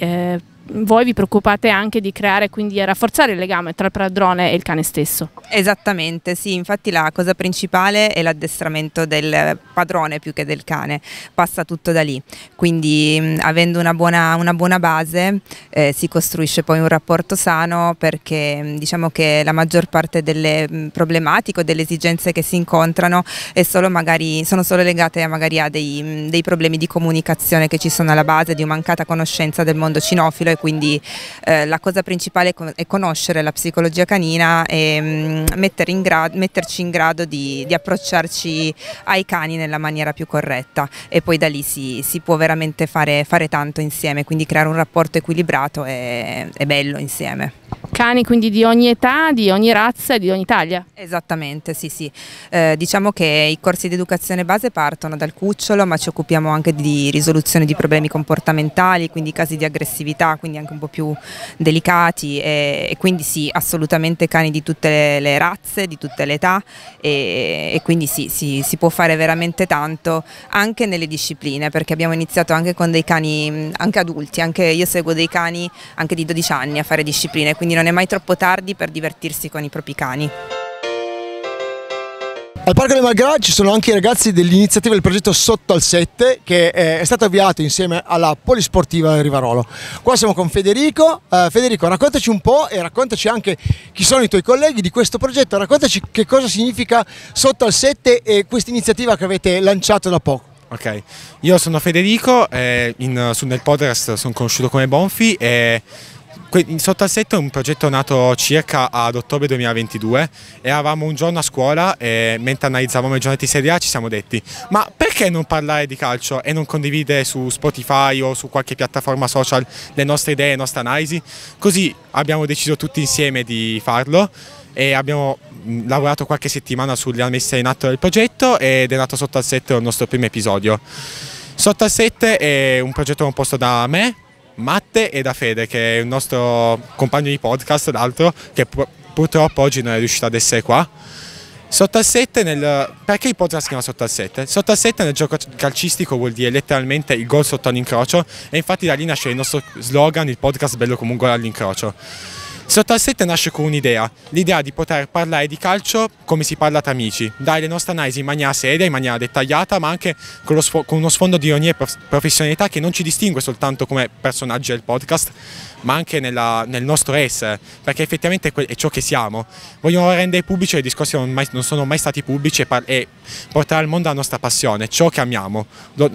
voi vi preoccupate anche di creare, quindi rafforzare il legame tra il padrone e il cane stesso. Esattamente, sì, infatti la cosa principale è l'addestramento del padrone più che del cane, passa tutto da lì, quindi avendo una buona base si costruisce poi un rapporto sano, perché diciamo che la maggior parte delle problematiche o delle esigenze che si incontrano sono solo legate magari a dei problemi di comunicazione che ci sono alla base, di una mancata conoscenza del mondo cinofilo, e quindi la cosa principale è conoscere la psicologia canina e metterci in grado di approcciarci ai cani nella maniera più corretta, e poi da lì si può veramente fare tanto insieme, quindi creare un rapporto equilibrato e bello insieme. Cani quindi di ogni età, di ogni razza e di ogni taglia? Esattamente, sì. Diciamo che i corsi di educazione base partono dal cucciolo, ma ci occupiamo anche di risoluzione di problemi comportamentali, quindi casi di aggressività, quindi anche un po' più delicati, e quindi sì, assolutamente cani di tutte le razze, di tutte le età, e quindi sì, si può fare veramente tanto anche nelle discipline, perché abbiamo iniziato anche con dei cani anche adulti, anche io seguo dei cani anche di 12 anni a fare discipline, quindi non è mai troppo tardi per divertirsi con i propri cani. Al Parco del Malgrado ci sono anche i ragazzi dell'iniziativa del progetto Sotto al 7, che è stato avviato insieme alla Polisportiva del Rivarolo. Qua siamo con Federico. Federico, raccontaci un po' e raccontaci anche chi sono i tuoi colleghi di questo progetto, raccontaci che cosa significa Sotto al 7 e questa iniziativa che avete lanciato da poco. Ok, io sono Federico, nel podcast sono conosciuto come Bonfi e Sotto al 7 è un progetto nato circa ad ottobre 2022 e eravamo un giorno a scuola e mentre analizzavamo i giornate di Serie A ci siamo detti: ma perché non parlare di calcio e non condividere su Spotify o su qualche piattaforma social le nostre idee, le nostre analisi? Così abbiamo deciso tutti insieme di farlo e abbiamo lavorato qualche settimana sulla messa in atto del progetto ed è nato Sotto al 7 il nostro primo episodio. Sotto al 7 è un progetto composto da me, Matte e da Fede, che è il nostro compagno di podcast, l'altro, che purtroppo oggi non è riuscito ad essere qua. Sotto al 7 perché il podcast si chiama Sotto al 7? Sotto al 7 nel gioco calcistico vuol dire letteralmente il gol sotto all'incrocio, e infatti da lì nasce il nostro slogan, il podcast bello come un gol all'incrocio. Sotto al 7 nasce con un'idea, l'idea di poter parlare di calcio come si parla tra amici, dare le nostre analisi in maniera seria, in maniera dettagliata, ma anche con uno sfondo di ironia e professionalità che non ci distingue soltanto come personaggi del podcast, ma anche nel nostro essere, perché effettivamente è ciò che siamo. Vogliamo rendere pubblici, i discorsi non sono mai stati pubblici, e portare al mondo la nostra passione, ciò che amiamo,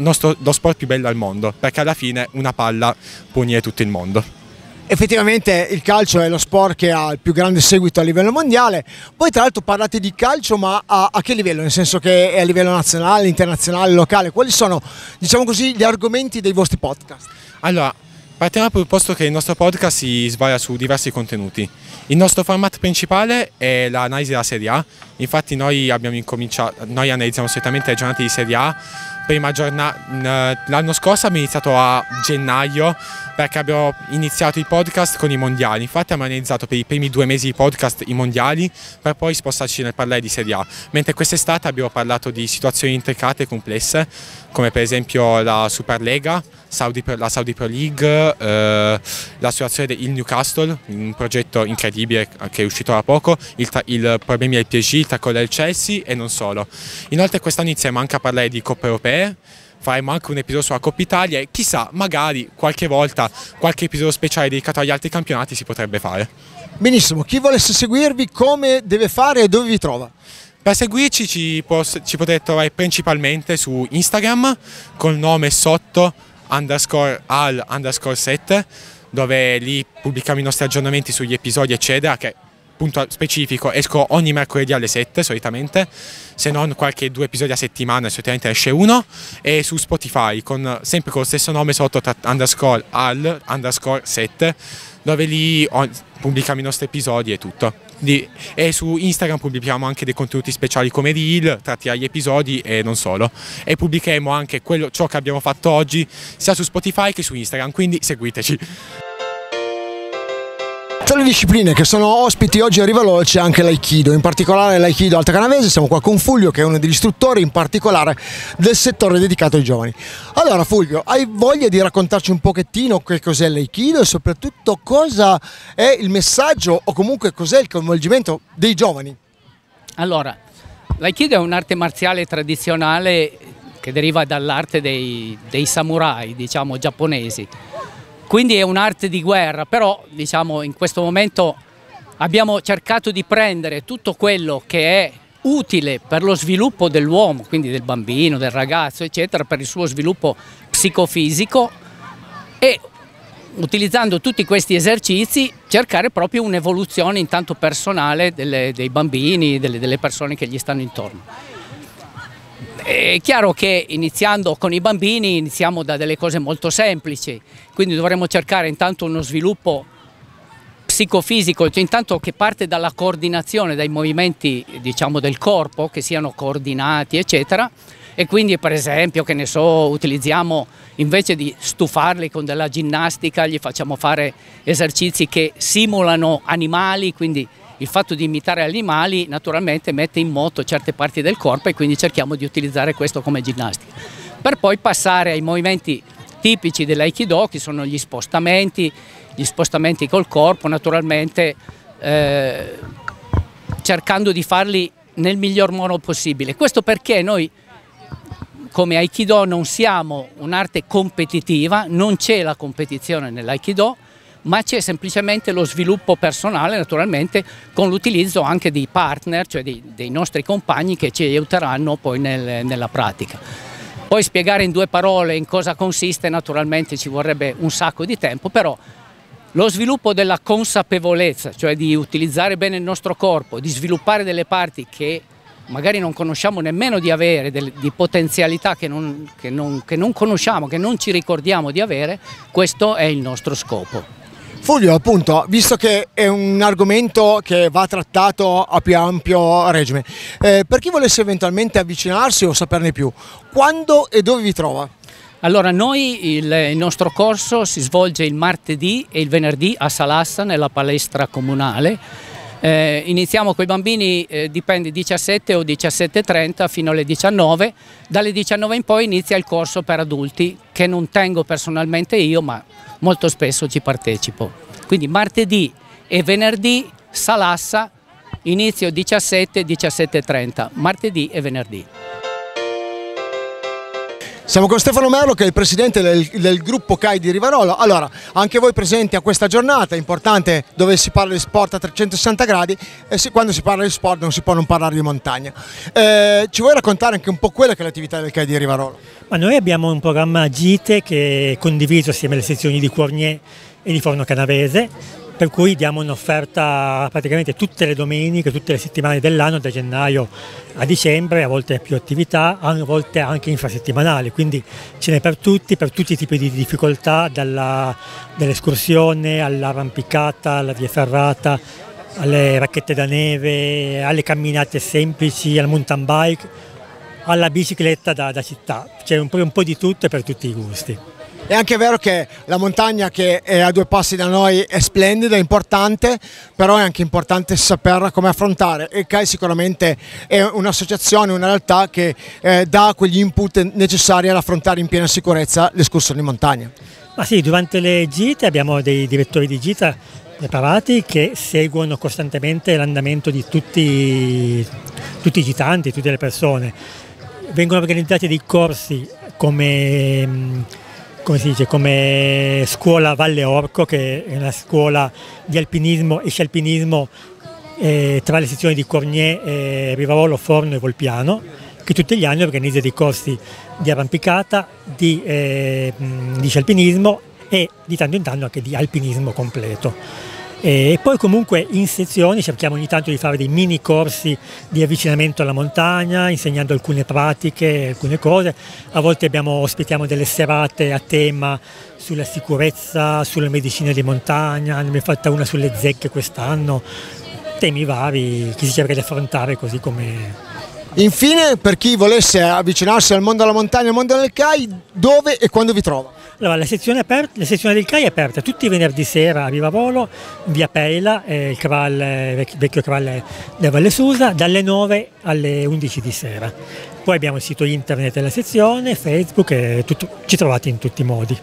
lo sport più bello al mondo, perché alla fine una palla può unire tutto il mondo. Effettivamente il calcio è lo sport che ha il più grande seguito a livello mondiale. Voi tra l'altro parlate di calcio, ma a che livello? Nel senso che è a livello nazionale, internazionale, locale? Quali sono, diciamo così, gli argomenti dei vostri podcast? Allora, partiamo dal presupposto che il nostro podcast si svaria su diversi contenuti. Il nostro format principale è l'analisi della Serie A, infatti noi analizziamo solitamente le giornate di Serie A. L'anno scorso abbiamo iniziato a gennaio perché abbiamo iniziato il podcast con i mondiali. Infatti abbiamo analizzato per i primi 2 mesi di podcast i mondiali, per poi spostarci nel parlare di Serie A, mentre quest'estate abbiamo parlato di situazioni intricate e complesse, come per esempio la Superlega, la Saudi Pro League, la situazione del Newcastle, un progetto incredibile che è uscito da poco, il problemi del PSG, il tacco del Chelsea e non solo. Inoltre quest'anno iniziamo anche a parlare di coppe europee, faremo anche un episodio sulla Coppa Italia e chissà, magari qualche volta qualche episodio speciale dedicato agli altri campionati si potrebbe fare. Benissimo, chi volesse seguirvi come deve fare e dove vi trova? Per seguirci ci potete trovare principalmente su Instagram col nome sotto _al_7, dove lì pubblichiamo i nostri aggiornamenti sugli episodi eccetera, che punto specifico esco ogni mercoledì alle 7 solitamente, se non qualche 2 episodi a settimana, solitamente esce uno, e su Spotify sempre con lo stesso nome sotto _al_7, dove lì pubblichiamo i nostri episodi e tutto. E su Instagram pubblichiamo anche dei contenuti speciali come reel tratti agli episodi e non solo, e pubblicheremo anche ciò che abbiamo fatto oggi sia su Spotify che su Instagram, quindi seguiteci. Tra le discipline che sono ospiti oggi a Rivarolo c'è anche l'Aikido, in particolare l'Aikido Alta Canavese. Siamo qua con Fulvio, che è uno degli istruttori in particolare del settore dedicato ai giovani. Allora Fulvio, hai voglia di raccontarci un pochettino che cos'è l'Aikido e soprattutto cosa è il messaggio o comunque cos'è il coinvolgimento dei giovani? Allora, l'Aikido è un'arte marziale tradizionale che deriva dall'arte dei samurai, diciamo, giapponesi. Quindi è un'arte di guerra, però diciamo in questo momento abbiamo cercato di prendere tutto quello che è utile per lo sviluppo dell'uomo, quindi del bambino, del ragazzo, eccetera, per il suo sviluppo psicofisico, e utilizzando tutti questi esercizi cercare proprio un'evoluzione intanto personale dei bambini, delle persone che gli stanno intorno. È chiaro che iniziando con i bambini iniziamo da delle cose molto semplici, quindi dovremmo cercare intanto uno sviluppo psicofisico, cioè intanto che parte dalla coordinazione, dai movimenti diciamo del corpo, che siano coordinati eccetera, e quindi per esempio, che ne so, utilizziamo invece di stufarli con della ginnastica, gli facciamo fare esercizi che simulano animali, quindi il fatto di imitare animali naturalmente mette in moto certe parti del corpo e quindi cerchiamo di utilizzare questo come ginnastica. Per poi passare ai movimenti tipici dell'Aikido, che sono gli spostamenti col corpo, naturalmente cercando di farli nel miglior modo possibile. Questo perché noi come Aikido non siamo un'arte competitiva, non c'è la competizione nell'Aikido, ma c'è semplicemente lo sviluppo personale, naturalmente con l'utilizzo anche di partner, cioè dei nostri compagni che ci aiuteranno poi nella pratica. Poi spiegare in 2 parole in cosa consiste naturalmente ci vorrebbe un sacco di tempo, però lo sviluppo della consapevolezza, cioè di utilizzare bene il nostro corpo, di sviluppare delle parti che magari non conosciamo nemmeno di avere, di potenzialità che non conosciamo, che non ci ricordiamo di avere, questo è il nostro scopo. Fulvio, appunto, visto che è un argomento che va trattato a più ampio regime, per chi volesse eventualmente avvicinarsi o saperne più, quando e dove vi trova? Allora, noi il nostro corso si svolge il martedì e il venerdì a Salassa, nella palestra comunale. Iniziamo con i bambini, dipende 17 o 17:30 fino alle 19, dalle 19 in poi inizia il corso per adulti che non tengo personalmente io, ma molto spesso ci partecipo. Quindi martedì e venerdì Salassa, inizio 17-17:30, martedì e venerdì. Siamo con Stefano Merlo, che è il presidente del gruppo CAI di Rivarolo. Allora, anche voi presenti a questa giornata importante dove si parla di sport a 360 gradi e quando si parla di sport non si può non parlare di montagna. Ci vuoi raccontare anche un po' quella che è l'attività del CAI di Rivarolo? Ma noi abbiamo un programma GITE che è condiviso assieme alle sezioni di Cournier e di Forno Canavese, per cui diamo un'offerta praticamente tutte le domeniche, tutte le settimane dell'anno, da gennaio a dicembre, a volte più attività, a volte anche infrasettimanali, quindi ce n'è per tutti i tipi di difficoltà, dall'escursione all'arrampicata, alla via ferrata, alle racchette da neve, alle camminate semplici, al mountain bike, alla bicicletta da città, c'è un po' di tutto e per tutti i gusti. È anche vero che la montagna che è a 2 passi da noi è splendida, è importante, però è anche importante saper come affrontare, e CAI sicuramente è un'associazione, una realtà che dà quegli input necessari ad affrontare in piena sicurezza l'escursione in montagna. Ma sì, durante le gite abbiamo dei direttori di gita preparati che seguono costantemente l'andamento di tutti i gitanti, tutte le persone. Vengono organizzati dei corsi come scuola Valle Orco, che è una scuola di alpinismo e scialpinismo tra le sezioni di Cornier, Rivarolo, Forno e Volpiano, che tutti gli anni organizza dei corsi di arrampicata, di scialpinismo e di tanto in tanto anche di alpinismo completo. E poi comunque in sezioni cerchiamo ogni tanto di fare dei mini corsi di avvicinamento alla montagna, insegnando alcune pratiche, alcune cose. A volte ospitiamo delle serate a tema sulla sicurezza, sulla medicina di montagna, ne abbiamo fatta una sulle zecche quest'anno, temi vari che si cerca di affrontare così come... Infine, per chi volesse avvicinarsi al mondo della montagna, al mondo del CAI, dove e quando vi trova? Allora, la sezione del CAI è aperta tutti i venerdì sera a Rivavolo, via Peila, il vecchio Craval della Valle Susa, dalle 9 alle 11 di sera. Poi abbiamo il sito internet della sezione, Facebook, e ci trovate in tutti i modi.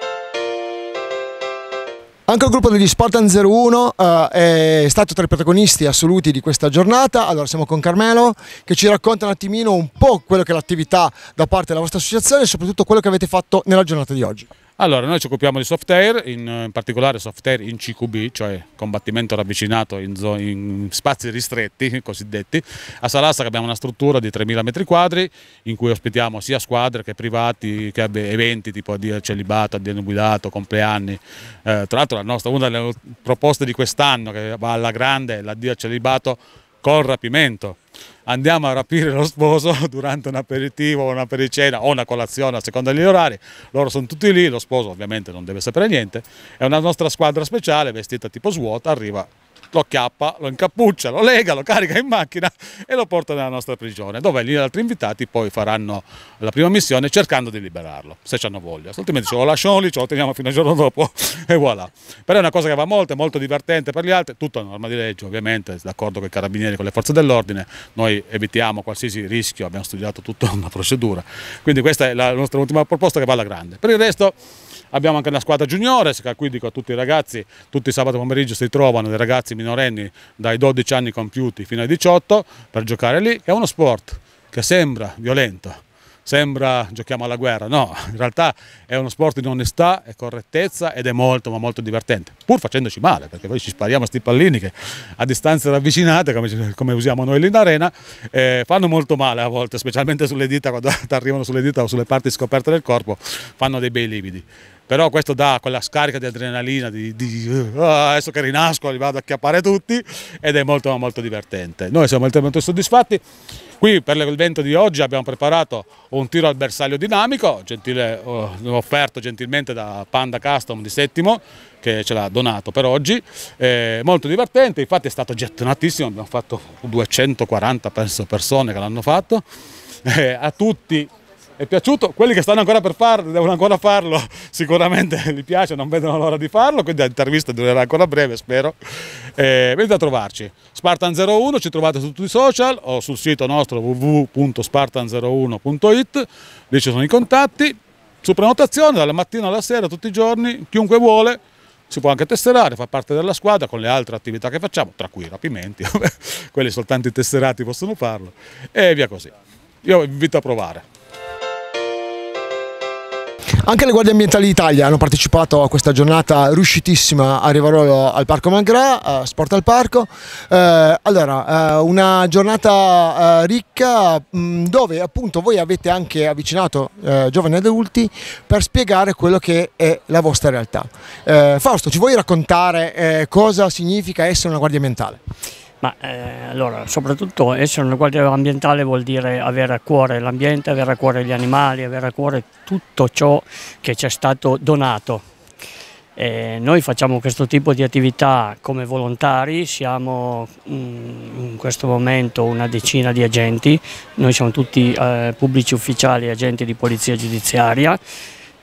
Anche il gruppo degli Spartan 01 è stato tra i protagonisti assoluti di questa giornata. Allora siamo con Carmelo che ci racconta un attimino un po' quello che è l'attività da parte della vostra associazione e soprattutto quello che avete fatto nella giornata di oggi. Allora, noi ci occupiamo di soft air, in particolare soft air in CQB, cioè combattimento ravvicinato in spazi ristretti, cosiddetti. A Salassaca abbiamo una struttura di 3.000 metri quadri in cui ospitiamo sia squadre che privati, che eventi tipo addio al celibato, addio al guidato, compleanni. Tra l'altro una delle proposte di quest'anno che va alla grande è l'addio al celibato col rapimento. Andiamo a rapire lo sposo durante un aperitivo, una pericena o una colazione a seconda degli orari, loro sono tutti lì, lo sposo ovviamente non deve sapere niente, è una nostra squadra speciale vestita tipo SWAT, arriva, lo acchiappa, lo incappuccia, lo lega, lo carica in macchina e lo porta nella nostra prigione, dove gli altri invitati poi faranno la prima missione cercando di liberarlo, se hanno voglia, altrimenti ce lo lasciamo lì, ce lo teniamo fino al giorno dopo e voilà. Però è una cosa che va molto, è molto divertente per gli altri, tutta norma di legge ovviamente, d'accordo con i carabinieri, con le forze dell'ordine, noi evitiamo qualsiasi rischio, abbiamo studiato tutta una procedura, quindi questa è la nostra ultima proposta che va alla grande. Per il resto abbiamo anche una squadra juniores, che qui dico a tutti i ragazzi, tutti i sabato pomeriggio si trovano dei ragazzi minorenni dai 12 anni compiuti fino ai 18 per giocare lì, che è uno sport che sembra violento, sembra giochiamo alla guerra, no, in realtà è uno sport di onestà e correttezza ed è molto ma molto divertente, pur facendoci male, perché poi ci spariamo a sti pallini che a distanze ravvicinate, come usiamo noi lì in arena, fanno molto male a volte, specialmente sulle dita, quando arrivano sulle dita o sulle parti scoperte del corpo, fanno dei bei lividi. Però questo dà quella scarica di adrenalina, adesso che rinasco li vado a acchiappare tutti, ed è molto ma molto divertente. Noi siamo molto soddisfatti. Qui per l'evento di oggi abbiamo preparato un tiro al bersaglio dinamico, offerto gentilmente da Panda Custom di Settimo, che ce l'ha donato per oggi, molto divertente, infatti è stato gettonatissimo, abbiamo fatto 240 persone che l'hanno fatto, a tutti è piaciuto, quelli che stanno ancora per farlo, devono ancora farlo, sicuramente gli piace, non vedono l'ora di farlo, quindi l'intervista durerà ancora breve, spero. Venite a trovarci, Spartan 01, ci trovate su tutti i social o sul sito nostro www.spartan01.it, lì ci sono i contatti, su prenotazione dalla mattina alla sera, tutti i giorni, chiunque vuole, si può anche tesserare, fa parte della squadra con le altre attività che facciamo, tra cui i rapimenti, quelli soltanto i tesserati possono farlo, e via così. Io vi invito a provare. Anche le Guardie Ambientali d'Italia hanno partecipato a questa giornata riuscitissima a Rivarolo al Parco Malgrà, Sport al Parco. Allora, una giornata ricca dove appunto voi avete anche avvicinato giovani adulti per spiegare quello che è la vostra realtà. Fausto, ci vuoi raccontare cosa significa essere una guardia ambientale? Allora, soprattutto essere una guardia ambientale vuol dire avere a cuore l'ambiente, avere a cuore gli animali, avere a cuore tutto ciò che ci è stato donato. Noi facciamo questo tipo di attività come volontari, siamo in questo momento una decina di agenti, noi siamo tutti pubblici ufficiali e agenti di polizia giudiziaria.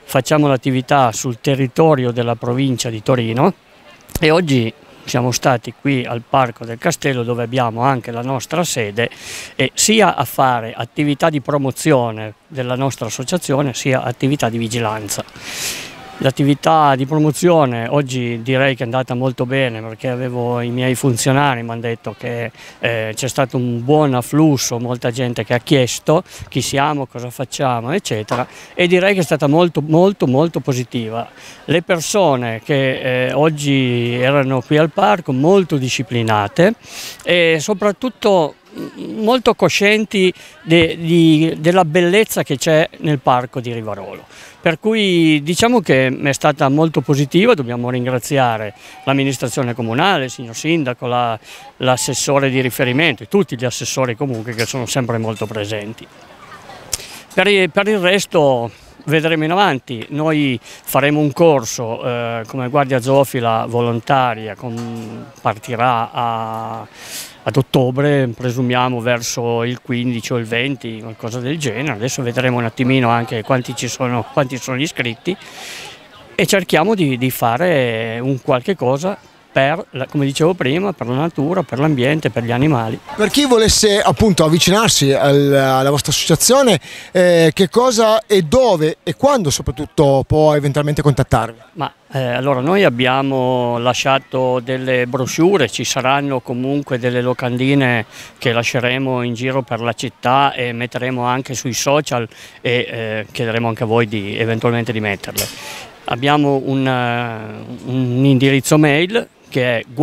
facciamo l'attività sul territorio della provincia di Torino e oggi siamo stati qui al Parco del Castello, dove abbiamo anche la nostra sede, e sia a fare attività di promozione della nostra associazione sia attività di vigilanza. L'attività di promozione oggi direi che è andata molto bene, perché avevo i miei funzionari, mi hanno detto che c'è stato un buon afflusso, molta gente che ha chiesto chi siamo, cosa facciamo eccetera, e direi che è stata molto positiva. Le persone che oggi erano qui al parco molto disciplinate e soprattutto molto coscienti della bellezza che c'è nel parco di Rivarolo. Per cui diciamo che è stata molto positiva, dobbiamo ringraziare l'amministrazione comunale, il signor sindaco, l'assessore di riferimento e tutti gli assessori comunque che sono sempre molto presenti. Per il resto vedremo in avanti, noi faremo un corso come Guardia Zoofila volontaria, partirà ad ottobre, presumiamo verso il 15 o il 20, qualcosa del genere. Adesso vedremo un attimino anche quanti sono gli iscritti e cerchiamo di fare un qualche cosa per, come dicevo prima, per la natura, per l'ambiente, per gli animali. Per chi volesse appunto avvicinarsi alla vostra associazione, che cosa e dove e quando soprattutto può eventualmente contattarvi? Allora noi abbiamo lasciato delle brochure, ci saranno comunque delle locandine che lasceremo in giro per la città e metteremo anche sui social e chiederemo anche a voi eventualmente di metterle. Abbiamo un indirizzo mail che è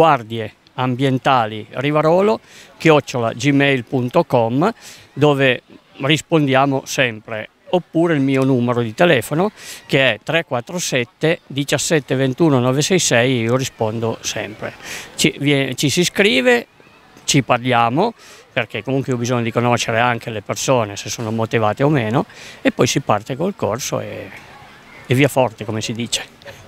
guardieambientalirivarolo@gmail.com, dove rispondiamo sempre, oppure il mio numero di telefono che è 347 17 21 966, io rispondo sempre. Ci si iscrive, ci parliamo, perché comunque ho bisogno di conoscere anche le persone se sono motivate o meno, e poi si parte col corso e via forte, come si dice.